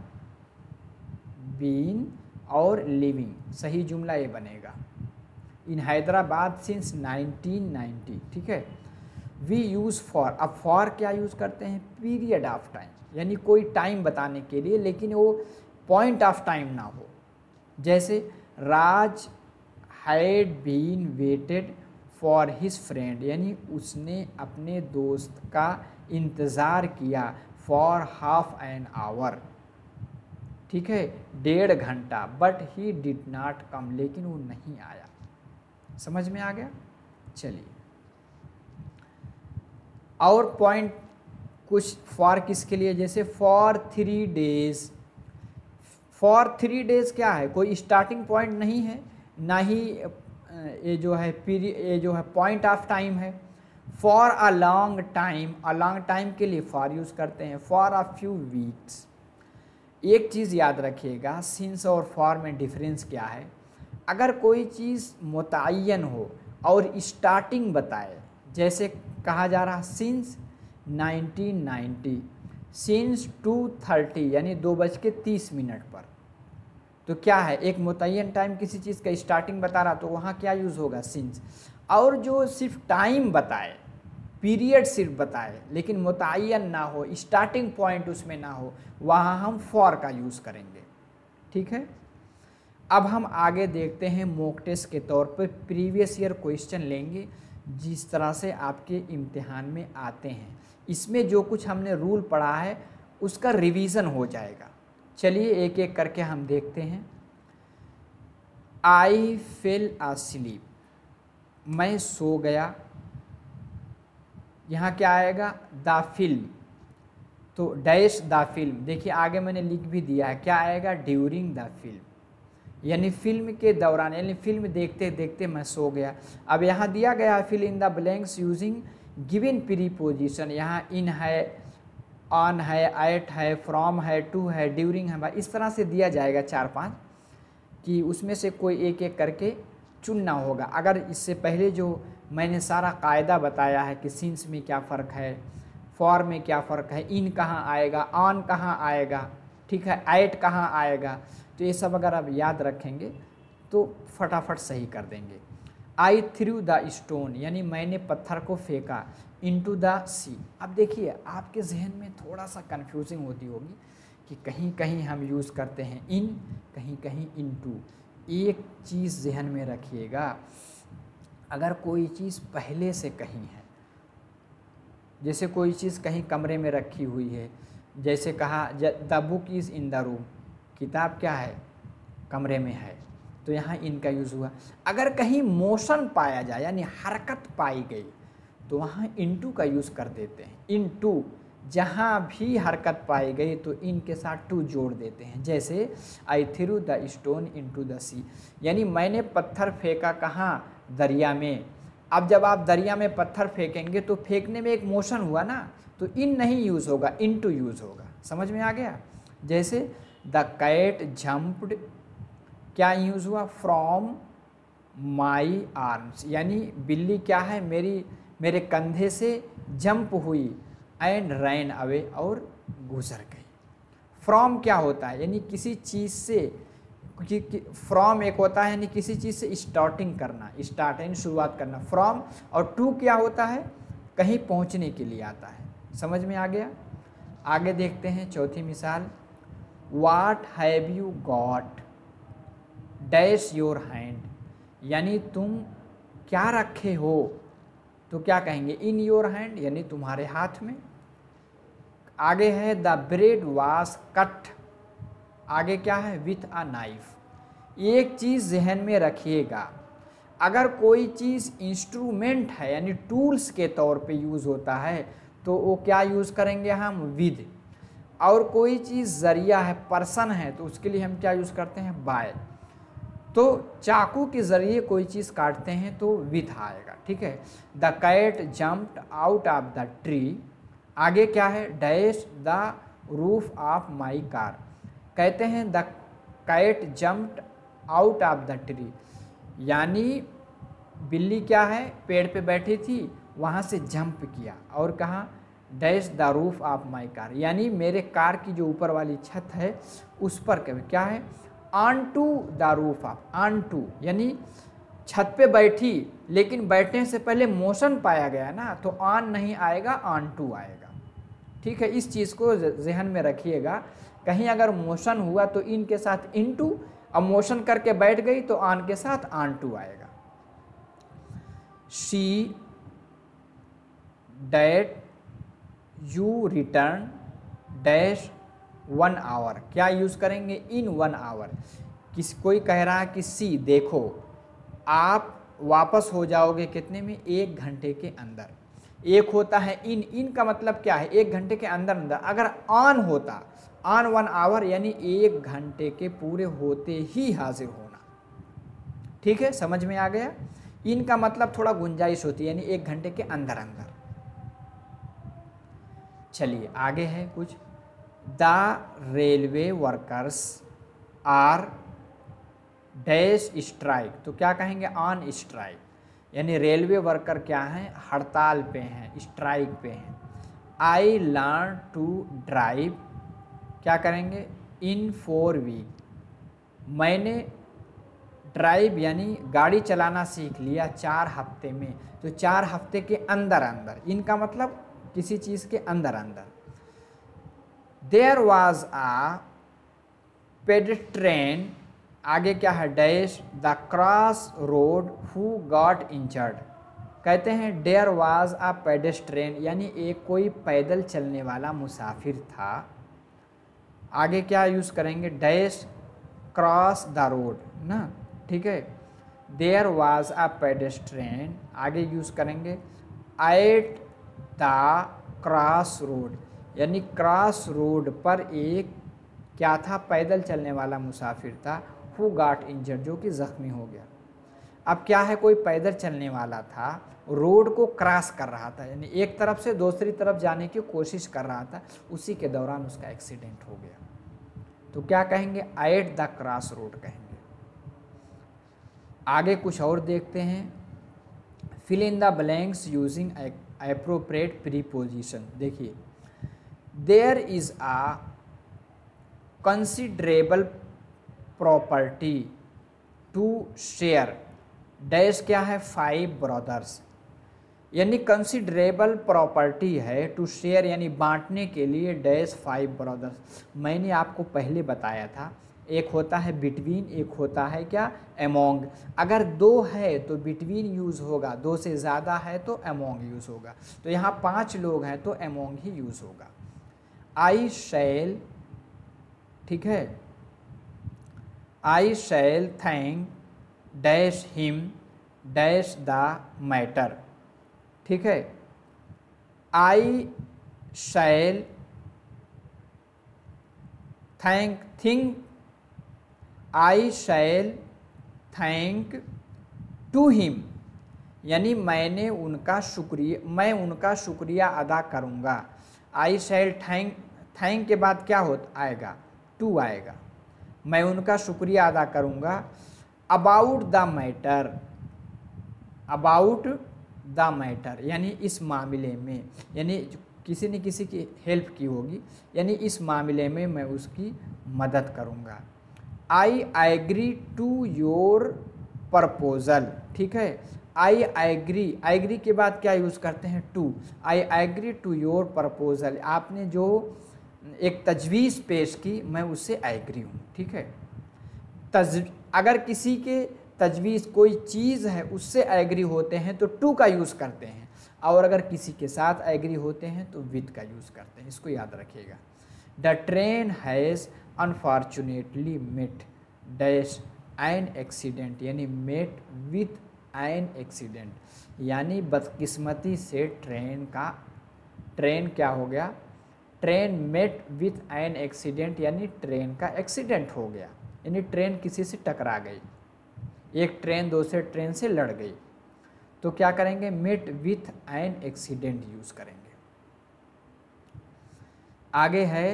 A: बीन और लिविंग, सही जुमला ये बनेगा, in Hyderabad since nineteen ninety, ठीक है। वी यूज़ फॉर, अब फॉर क्या यूज़ करते हैं, पीरियड ऑफ टाइम, यानी कोई टाइम बताने के लिए, लेकिन वो पॉइंट ऑफ टाइम ना हो। जैसे Raj had been waited for his friend, यानी उसने अपने दोस्त का इंतज़ार किया फॉर हाफ एन आवर, ठीक है, डेढ़ घंटा, but he did not come, लेकिन वो नहीं आया। समझ में आ गया। चलिए और पॉइंट कुछ फॉर किसके लिए, जैसे for three days, for three days क्या है, कोई स्टार्टिंग पॉइंट नहीं है, ना ही ये जो है पीरियड, ये जो है पॉइंट ऑफ टाइम है। For a long time, a long time के लिए फॉर यूज़ करते हैं। फॉर अ फ्यू वीक्स, एक चीज़ याद रखिएगा, सिंस और फॉर में डिफरेंस क्या है। अगर कोई चीज़ मुतय्यन हो और स्टार्टिंग बताए, जैसे कहा जा रहा since nineteen ninety, since two thirty यानी दो बज के तीस मिनट पर, तो क्या है, एक मुतय्यन टाइम किसी चीज़ का स्टार्टिंग बता रहा, तो वहाँ क्या यूज़ होगा, सिंस। और जो सिर्फ टाइम बताए, पीरियड सिर्फ बताए, लेकिन मुतय्यन ना हो, स्टार्टिंग पॉइंट उसमें ना हो, वहाँ हम फॉर का यूज़ करेंगे। ठीक है, अब हम आगे देखते हैं मॉक टेस्ट के तौर पर प्रीवियस ईयर क्वेश्चन लेंगे, जिस तरह से आपके इम्तिहान में आते हैं। इसमें जो कुछ हमने रूल पढ़ा है उसका रिवीजन हो जाएगा। चलिए एक एक करके हम देखते हैं। आई फेल अस्लीप, मैं सो गया। यहाँ क्या आएगा, द फिल्म, तो डैश द फिल्म, देखिए आगे मैंने लिख भी दिया है, क्या आएगा, ड्यूरिंग द फिल्म, यानी फिल्म के दौरान, यानी फिल्म देखते देखते मैं सो गया। अब यहाँ दिया गया है fill in the blanks using given preposition, यहाँ इन है, ऑन है, एट है, फ्रॉम है, टू है, ड्यूरिंग है, इस तरह से दिया जाएगा चार पांच, कि उसमें से कोई एक एक करके चुनना होगा। अगर इससे पहले जो मैंने सारा कायदा बताया है कि सिंस में क्या फ़र्क है, फॉर में क्या फ़र्क है, इन कहाँ आएगा, ऑन कहाँ आएगा, ठीक है, एट कहाँ आएगा, तो ये सब अगर आप याद रखेंगे तो फटाफट सही कर देंगे। आई थ्रू द स्टोन, यानी मैंने पत्थर को फेंका, इनटू द सी। अब देखिए आपके जहन में थोड़ा सा कन्फ्यूजिंग होती होगी कि कहीं कहीं हम यूज़ करते हैं इन, कहीं कहीं इनटू। एक चीज़ जहन में रखिएगा, अगर कोई चीज़ पहले से कहीं है, जैसे कोई चीज़ कहीं कमरे में रखी हुई है, जैसे कहा the book is in the room, किताब क्या है, कमरे में है, तो यहाँ इनका यूज़ हुआ। अगर कहीं मोशन पाया जाए यानी हरकत पाई गई, तो वहाँ इनटू का यूज़ कर देते हैं। इनटू, जहाँ भी हरकत पाई गई तो इनके साथ टू जोड़ देते हैं। जैसे I threw the stone into the sea, यानी मैंने पत्थर फेंका कहाँ, दरिया में। अब जब आप दरिया में पत्थर फेंकेंगे तो फेंकने में एक मोशन हुआ ना, तो इन नहीं यूज़ होगा, इनटू यूज़ होगा। समझ में आ गया। जैसे द कैट जम्प्ड, क्या यूज़ हुआ, फ्रॉम माई आर्म्स, यानी बिल्ली क्या है, मेरी मेरे कंधे से जंप हुई, एंड रैन अवे, और गुजर गई। फ्रॉम क्या होता है, यानी किसी चीज़ से, फ्रॉम एक होता है यानी किसी चीज़ से स्टार्टिंग करना, स्टार्ट यानी शुरुआत करना, फ्रॉम। और टू क्या होता है, कहीं पहुंचने के लिए आता है। समझ में आ गया। आगे देखते हैं चौथी मिसाल, what have you got dash your hand, यानी तुम क्या रखे हो, तो क्या कहेंगे, इन योर हैंड, यानी तुम्हारे हाथ में। आगे है द ब्रेड वाज कट, आगे क्या है, विथ अ नाइफ। एक चीज़ जहन में रखिएगा, अगर कोई चीज़ इंस्ट्रूमेंट है यानी टूल्स के तौर पे यूज़ होता है तो वो क्या यूज़ करेंगे हम, विद। और कोई चीज़ जरिया है, पर्सन है, तो उसके लिए हम क्या यूज़ करते हैं, बाय। तो चाकू के ज़रिए कोई चीज़ काटते हैं तो विथ आएगा। ठीक है, the cat jumped out of the tree, आगे क्या है, dash the roof of my car. कहते हैं the cat jumped out of the tree, यानी बिल्ली क्या है, पेड़ पे बैठी थी, वहाँ से जंप किया, और कहा dash the roof of my car, यानी मेरे कार की जो ऊपर वाली छत है उस पर क्या है, on to the roof of, on to यानी छत पे बैठी, लेकिन बैठने से पहले मोशन पाया गया ना, तो ऑन नहीं आएगा, ऑन टू आएगा। ठीक है, इस चीज़ को जहन में रखिएगा, कहीं अगर मोशन हुआ तो इन के साथ इन टू, अब मोशन करके बैठ गई तो ऑन के साथ ऑन टू आएगा। She that you return dash one hour, क्या यूज़ करेंगे, इन वन आवर। किस कोई कह रहा है कि सी देखो, आप वापस हो जाओगे कितने में, एक घंटे के अंदर। एक होता है इन, इन का मतलब क्या है, एक घंटे के अंदर अंदर। अगर ऑन होता, ऑन वन आवर यानी एक घंटे के पूरे होते ही हाजिर होना। ठीक है, समझ में आ गया। इनका मतलब थोड़ा गुंजाइश होती है, यानी एक घंटे के अंदर अंदर। चलिए आगे है कुछ। The railway workers are dash strike, तो क्या कहेंगे, ऑन स्ट्राइक, यानी रेलवे वर्कर क्या हैं, हड़ताल पे हैं, स्ट्राइक पे हैं। आई लर्न टू ड्राइव, क्या करेंगे, इन फोर वीक, मैंने ड्राइव यानी गाड़ी चलाना सीख लिया चार हफ्ते में, तो चार हफ्ते के अंदर अंदर, इनका मतलब किसी चीज़ के अंदर अंदर। देयर वाज आ पेडेस्ट्रियन, आगे क्या है, dash the cross road who got injured, कहते हैं देयर वाज आ पेडेस्ट्रियन यानी एक कोई पैदल चलने वाला मुसाफिर था। आगे क्या यूज़ करेंगे, डैश क्रॉस द रोड ना, ठीक है। देयर वाज आ पेडेस्ट्रियन, आगे यूज़ करेंगे एट द क्रॉस रोड, यानी क्रॉस रोड पर एक क्या था, पैदल चलने वाला मुसाफिर था, हु गॉट इंजर्ड, जो कि ज़ख्मी हो गया। अब क्या है, कोई पैदल चलने वाला था, रोड को क्रॉस कर रहा था, यानी एक तरफ से दूसरी तरफ जाने की कोशिश कर रहा था, उसी के दौरान उसका एक्सीडेंट हो गया। तो क्या कहेंगे, एट द क्रॉस रोड कहेंगे। आगे कुछ और देखते हैं। Fill in the blanks using appropriate preposition. देखिए, there is a considerable property to share, dash क्या है, फाइव ब्रदर्स, यानी कंसिडरेबल प्रॉपर्टी है टू शेयर यानी बांटने के लिए, डैश फाइव ब्रदर्स। मैंने आपको पहले बताया था, एक होता है बिटवीन, एक होता है क्या, एमोंग। अगर दो है तो बिटवीन यूज़ होगा, दो से ज़्यादा है तो एमोंग यूज़ होगा। तो यहाँ पांच लोग हैं तो एमोंग ही यूज़ होगा। आई शैल, ठीक है, I shall thank dash him dash the matter, ठीक है। I shall thank think I shall thank to him, यानी मैंने उनका शुक्रिया, मैं उनका शुक्रिया अदा करूँगा। आई शैल थैंक, थैंक के बाद क्या होता आएगा, टू आएगा, मैं उनका शुक्रिया अदा करूँगा। About the matter, about the matter यानी इस मामले में, यानी किसी ने किसी की हेल्प की होगी, यानी इस मामले में मैं उसकी मदद करूँगा। I agree to your proposal, ठीक है। आई एग्री, एग्री के बाद क्या यूज़ करते हैं, to. I agree to your proposal, आपने जो एक तजवीज़ पेश की, मैं उससे एग्री हूँ, ठीक है। तज अगर किसी के तजवीज़ कोई चीज़ है उससे एग्री होते हैं तो टू का यूज़ करते हैं, और अगर किसी के साथ एग्री होते हैं तो विद का यूज़ करते हैं, इसको याद रखिएगा। The train has unfortunately met dash an accident, यानी मेट विथ एन एक्सीडेंट, यानी बदकिस्मती से ट्रेन का, ट्रेन क्या हो गया, train met with an accident, यानी ट्रेन का एक्सीडेंट हो गया, यानी ट्रेन किसी से टकरा गई, एक ट्रेन दूसरे ट्रेन से लड़ गई। तो क्या करेंगे, met with an accident use करेंगे। आगे है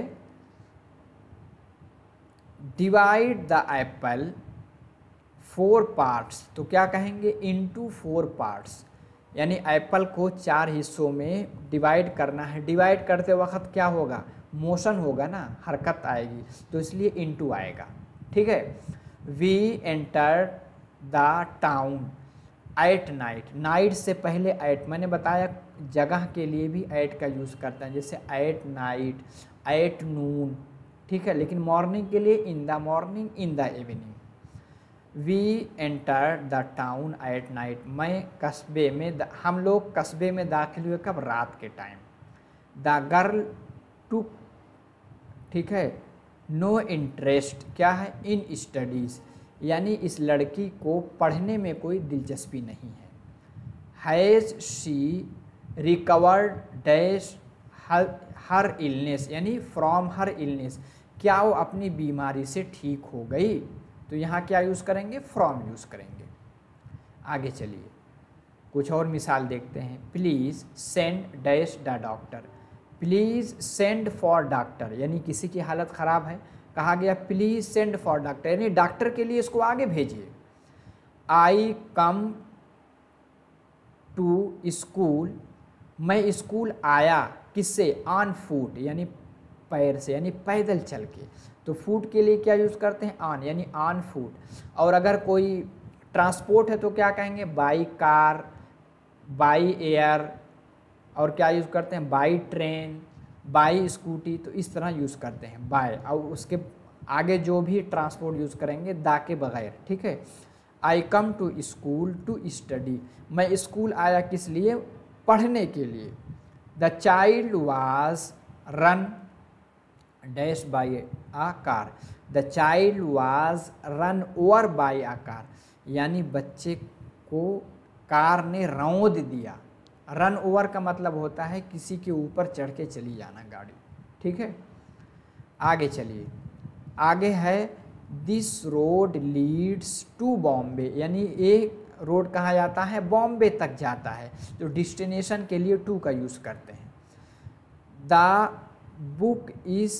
A: divide the apple four parts, तो क्या कहेंगे, इनटू फोर पार्ट्स, यानी एप्पल को चार हिस्सों में डिवाइड करना है। डिवाइड करते वक्त क्या होगा, मोशन होगा ना, हरकत आएगी, तो इसलिए इनटू आएगा, ठीक है। We enter the town at night, night से पहले एट, मैंने बताया जगह के लिए भी एट का यूज़ करते हैं, जैसे एट नाइट, एट नून, ठीक है। लेकिन मॉर्निंग के लिए in the morning, in the evening. We enter the town at night, मैं कस्बे में, हम लोग कस्बे में दाखिल हुए कब, रात के टाइम। द गर्ल टू, ठीक है, नो इंटरेस्ट, क्या है, इन स्टडीज़, यानी इस लड़की को पढ़ने में कोई दिलचस्पी नहीं है। Has she recovered dash her illness, यानी फ्रॉम हर इलनेस, क्या वो अपनी बीमारी से ठीक हो गई, तो यहाँ क्या यूज़ करेंगे, फ्रॉम यूज़ करेंगे। आगे चलिए कुछ और मिसाल देखते हैं। Please send dash the doctor, please send for doctor, यानी किसी की हालत ख़राब है, कहा गया प्लीज़ सेंड फॉर डॉक्टर, यानी डॉक्टर के लिए इसको आगे भेजिए। आई कम टू स्कूल, मैं स्कूल आया किससे, ऑन फूट, यानी पैर से, यानी पैदल चल के। तो फूट के लिए क्या यूज़ करते हैं, ऑन, यानी ऑन फूट। और अगर कोई ट्रांसपोर्ट है तो क्या कहेंगे, बाई कार, बाई एयर, और क्या यूज़ करते हैं, बाई ट्रेन, बाई स्कूटी, तो इस तरह यूज़ करते हैं बाय, और उसके आगे जो भी ट्रांसपोर्ट यूज़ करेंगे दा के बगैर, ठीक है। I come to school to study, मैं स्कूल आया किस लिए, पढ़ने के लिए। The child was run dash by a car, the child was run over by a car, यानी बच्चे को कार ने रौंद दिया। रन ओवर का मतलब होता है किसी के ऊपर चढ़ के चली जाना गाड़ी, ठीक है। आगे चलिए, आगे है this road leads to Bombay, यानी एक रोड कहाँ जाता है, बॉम्बे तक जाता है, तो डेस्टिनेशन के लिए टू का यूज़ करते हैं। द बुक इज़,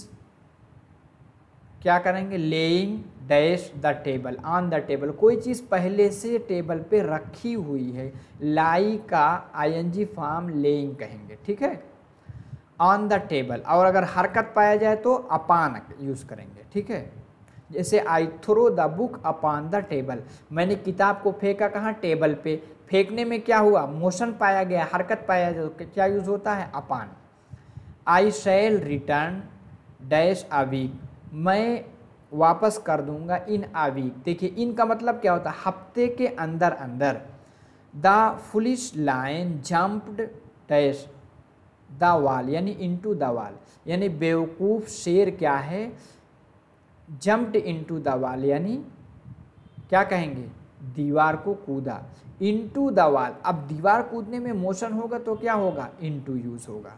A: क्या करेंगे, laying dash the table, on the table, कोई चीज़ पहले से टेबल पे रखी हुई है, लाई का आईएनजी फॉर्म लेइंग कहेंगे, ठीक है, ऑन द टेबल। और अगर हरकत पाया जाए तो अपान यूज़ करेंगे, ठीक है। जैसे I throw the book upon the table, मैंने किताब को फेंका कहाँ, टेबल पे। फेंकने में क्या हुआ, मोशन पाया गया, हरकत पाया जाए तो क्या यूज़ होता है, upon. I shall return dash a week, मैं वापस कर दूंगा इन अ वीक। देखिए इन का मतलब क्या होता है, हफ्ते के अंदर अंदर। The foolish lion jumped dash the wall, यानी इनटू द वाल, यानी बेवकूफ़ शेर क्या है, जंप्ड इनटू द वाल, यानी क्या कहेंगे, दीवार को कूदा। इनटू द वाल, अब दीवार कूदने में मोशन होगा तो क्या होगा, इनटू यूज़ होगा।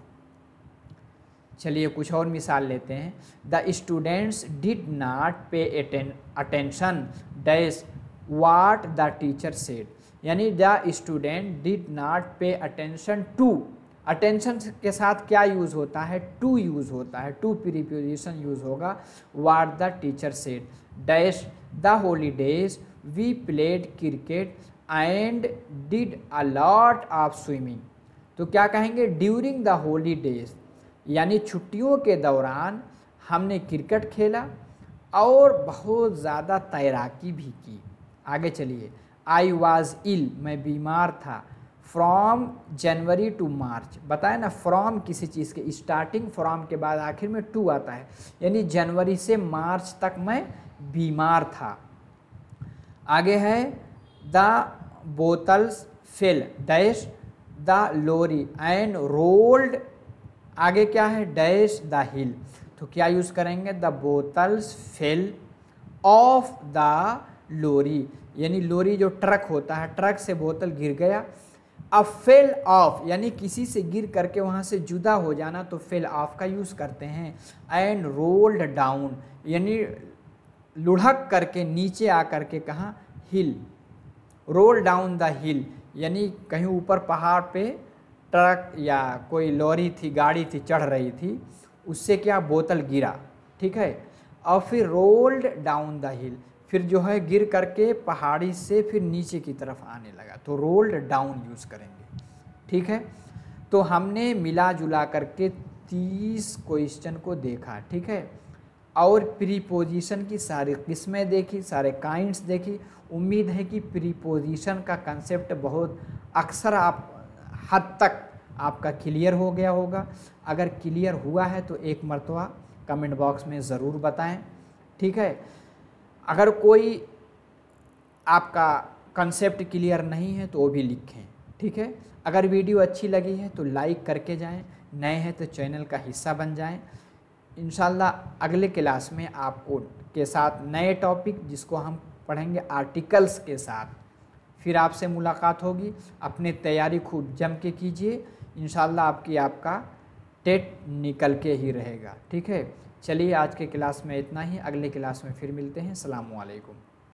A: चलिए कुछ और मिसाल लेते हैं। The students did not pay attention dash what the teacher said, यानी the student did not pay attention to, attention के साथ क्या यूज़ होता है, टू यूज़ होता है, टू प्रीपोजिशन यूज़ होगा। What the teacher said dash the holidays we played cricket and did a lot of swimming, तो क्या कहेंगे, ड्यूरिंग द हॉलीडेज, यानी छुट्टियों के दौरान हमने क्रिकेट खेला और बहुत ज़्यादा तैराकी भी की। आगे चलिए, आई वॉज इल, मैं बीमार था। फ्रॉम जनवरी टू मार्च, बताया ना, फ्रॉम किसी चीज़ के स्टार्टिंग, फ्रॉम के बाद आखिर में टू आता है, यानी जनवरी से मार्च तक मैं बीमार था। आगे है the bottles fill dash the lorry and rolled, आगे क्या है, डैश द हिल, तो क्या यूज़ करेंगे, the bottles fill off the lorry, यानी लोरी जो ट्रक होता है, ट्रक से बोतल गिर गया। अब फेल ऑफ, यानी किसी से गिर करके वहाँ से जुदा हो जाना, तो फेल ऑफ का यूज़ करते हैं। एंड रोल्ड डाउन, यानी लुढ़क करके नीचे आ करके कहाँ, hill, roll down the hill, यानी कहीं ऊपर पहाड़ पे ट्रक या कोई लॉरी थी, गाड़ी थी, चढ़ रही थी, उससे क्या बोतल गिरा, ठीक है। और फिर रोल्ड डाउन द हिल, फिर जो है गिर करके पहाड़ी से फिर नीचे की तरफ आने लगा, तो रोल्ड डाउन यूज़ करेंगे, ठीक है। तो हमने मिला जुला करके तीस क्वेश्चन को देखा, ठीक है, और प्रीपोजिशन की सारी किस्में देखी, सारे काइंड्स देखी। उम्मीद है कि प्रीपोजिशन का कंसेप्ट बहुत अक्सर आप हद तक आपका क्लियर हो गया होगा। अगर क्लियर हुआ है तो एक मरतबा कमेंट बॉक्स में ज़रूर बताएं, ठीक है। अगर कोई आपका कंसेप्ट क्लियर नहीं है तो वो भी लिखें, ठीक है। अगर वीडियो अच्छी लगी है तो लाइक करके जाएं, नए हैं तो चैनल का हिस्सा बन जाएं। इंशाल्लाह अगले क्लास में आपको के साथ नए टॉपिक जिसको हम पढ़ेंगे आर्टिकल्स के साथ, फिर आपसे मुलाकात होगी। अपनी तैयारी खूब जम के कीजिए, इंशाल्लाह आपकी आपका टेट निकल के ही रहेगा, ठीक है। चलिए आज के क्लास में इतना ही, अगले क्लास में फिर मिलते हैं। अस्सलामु अलैकुम।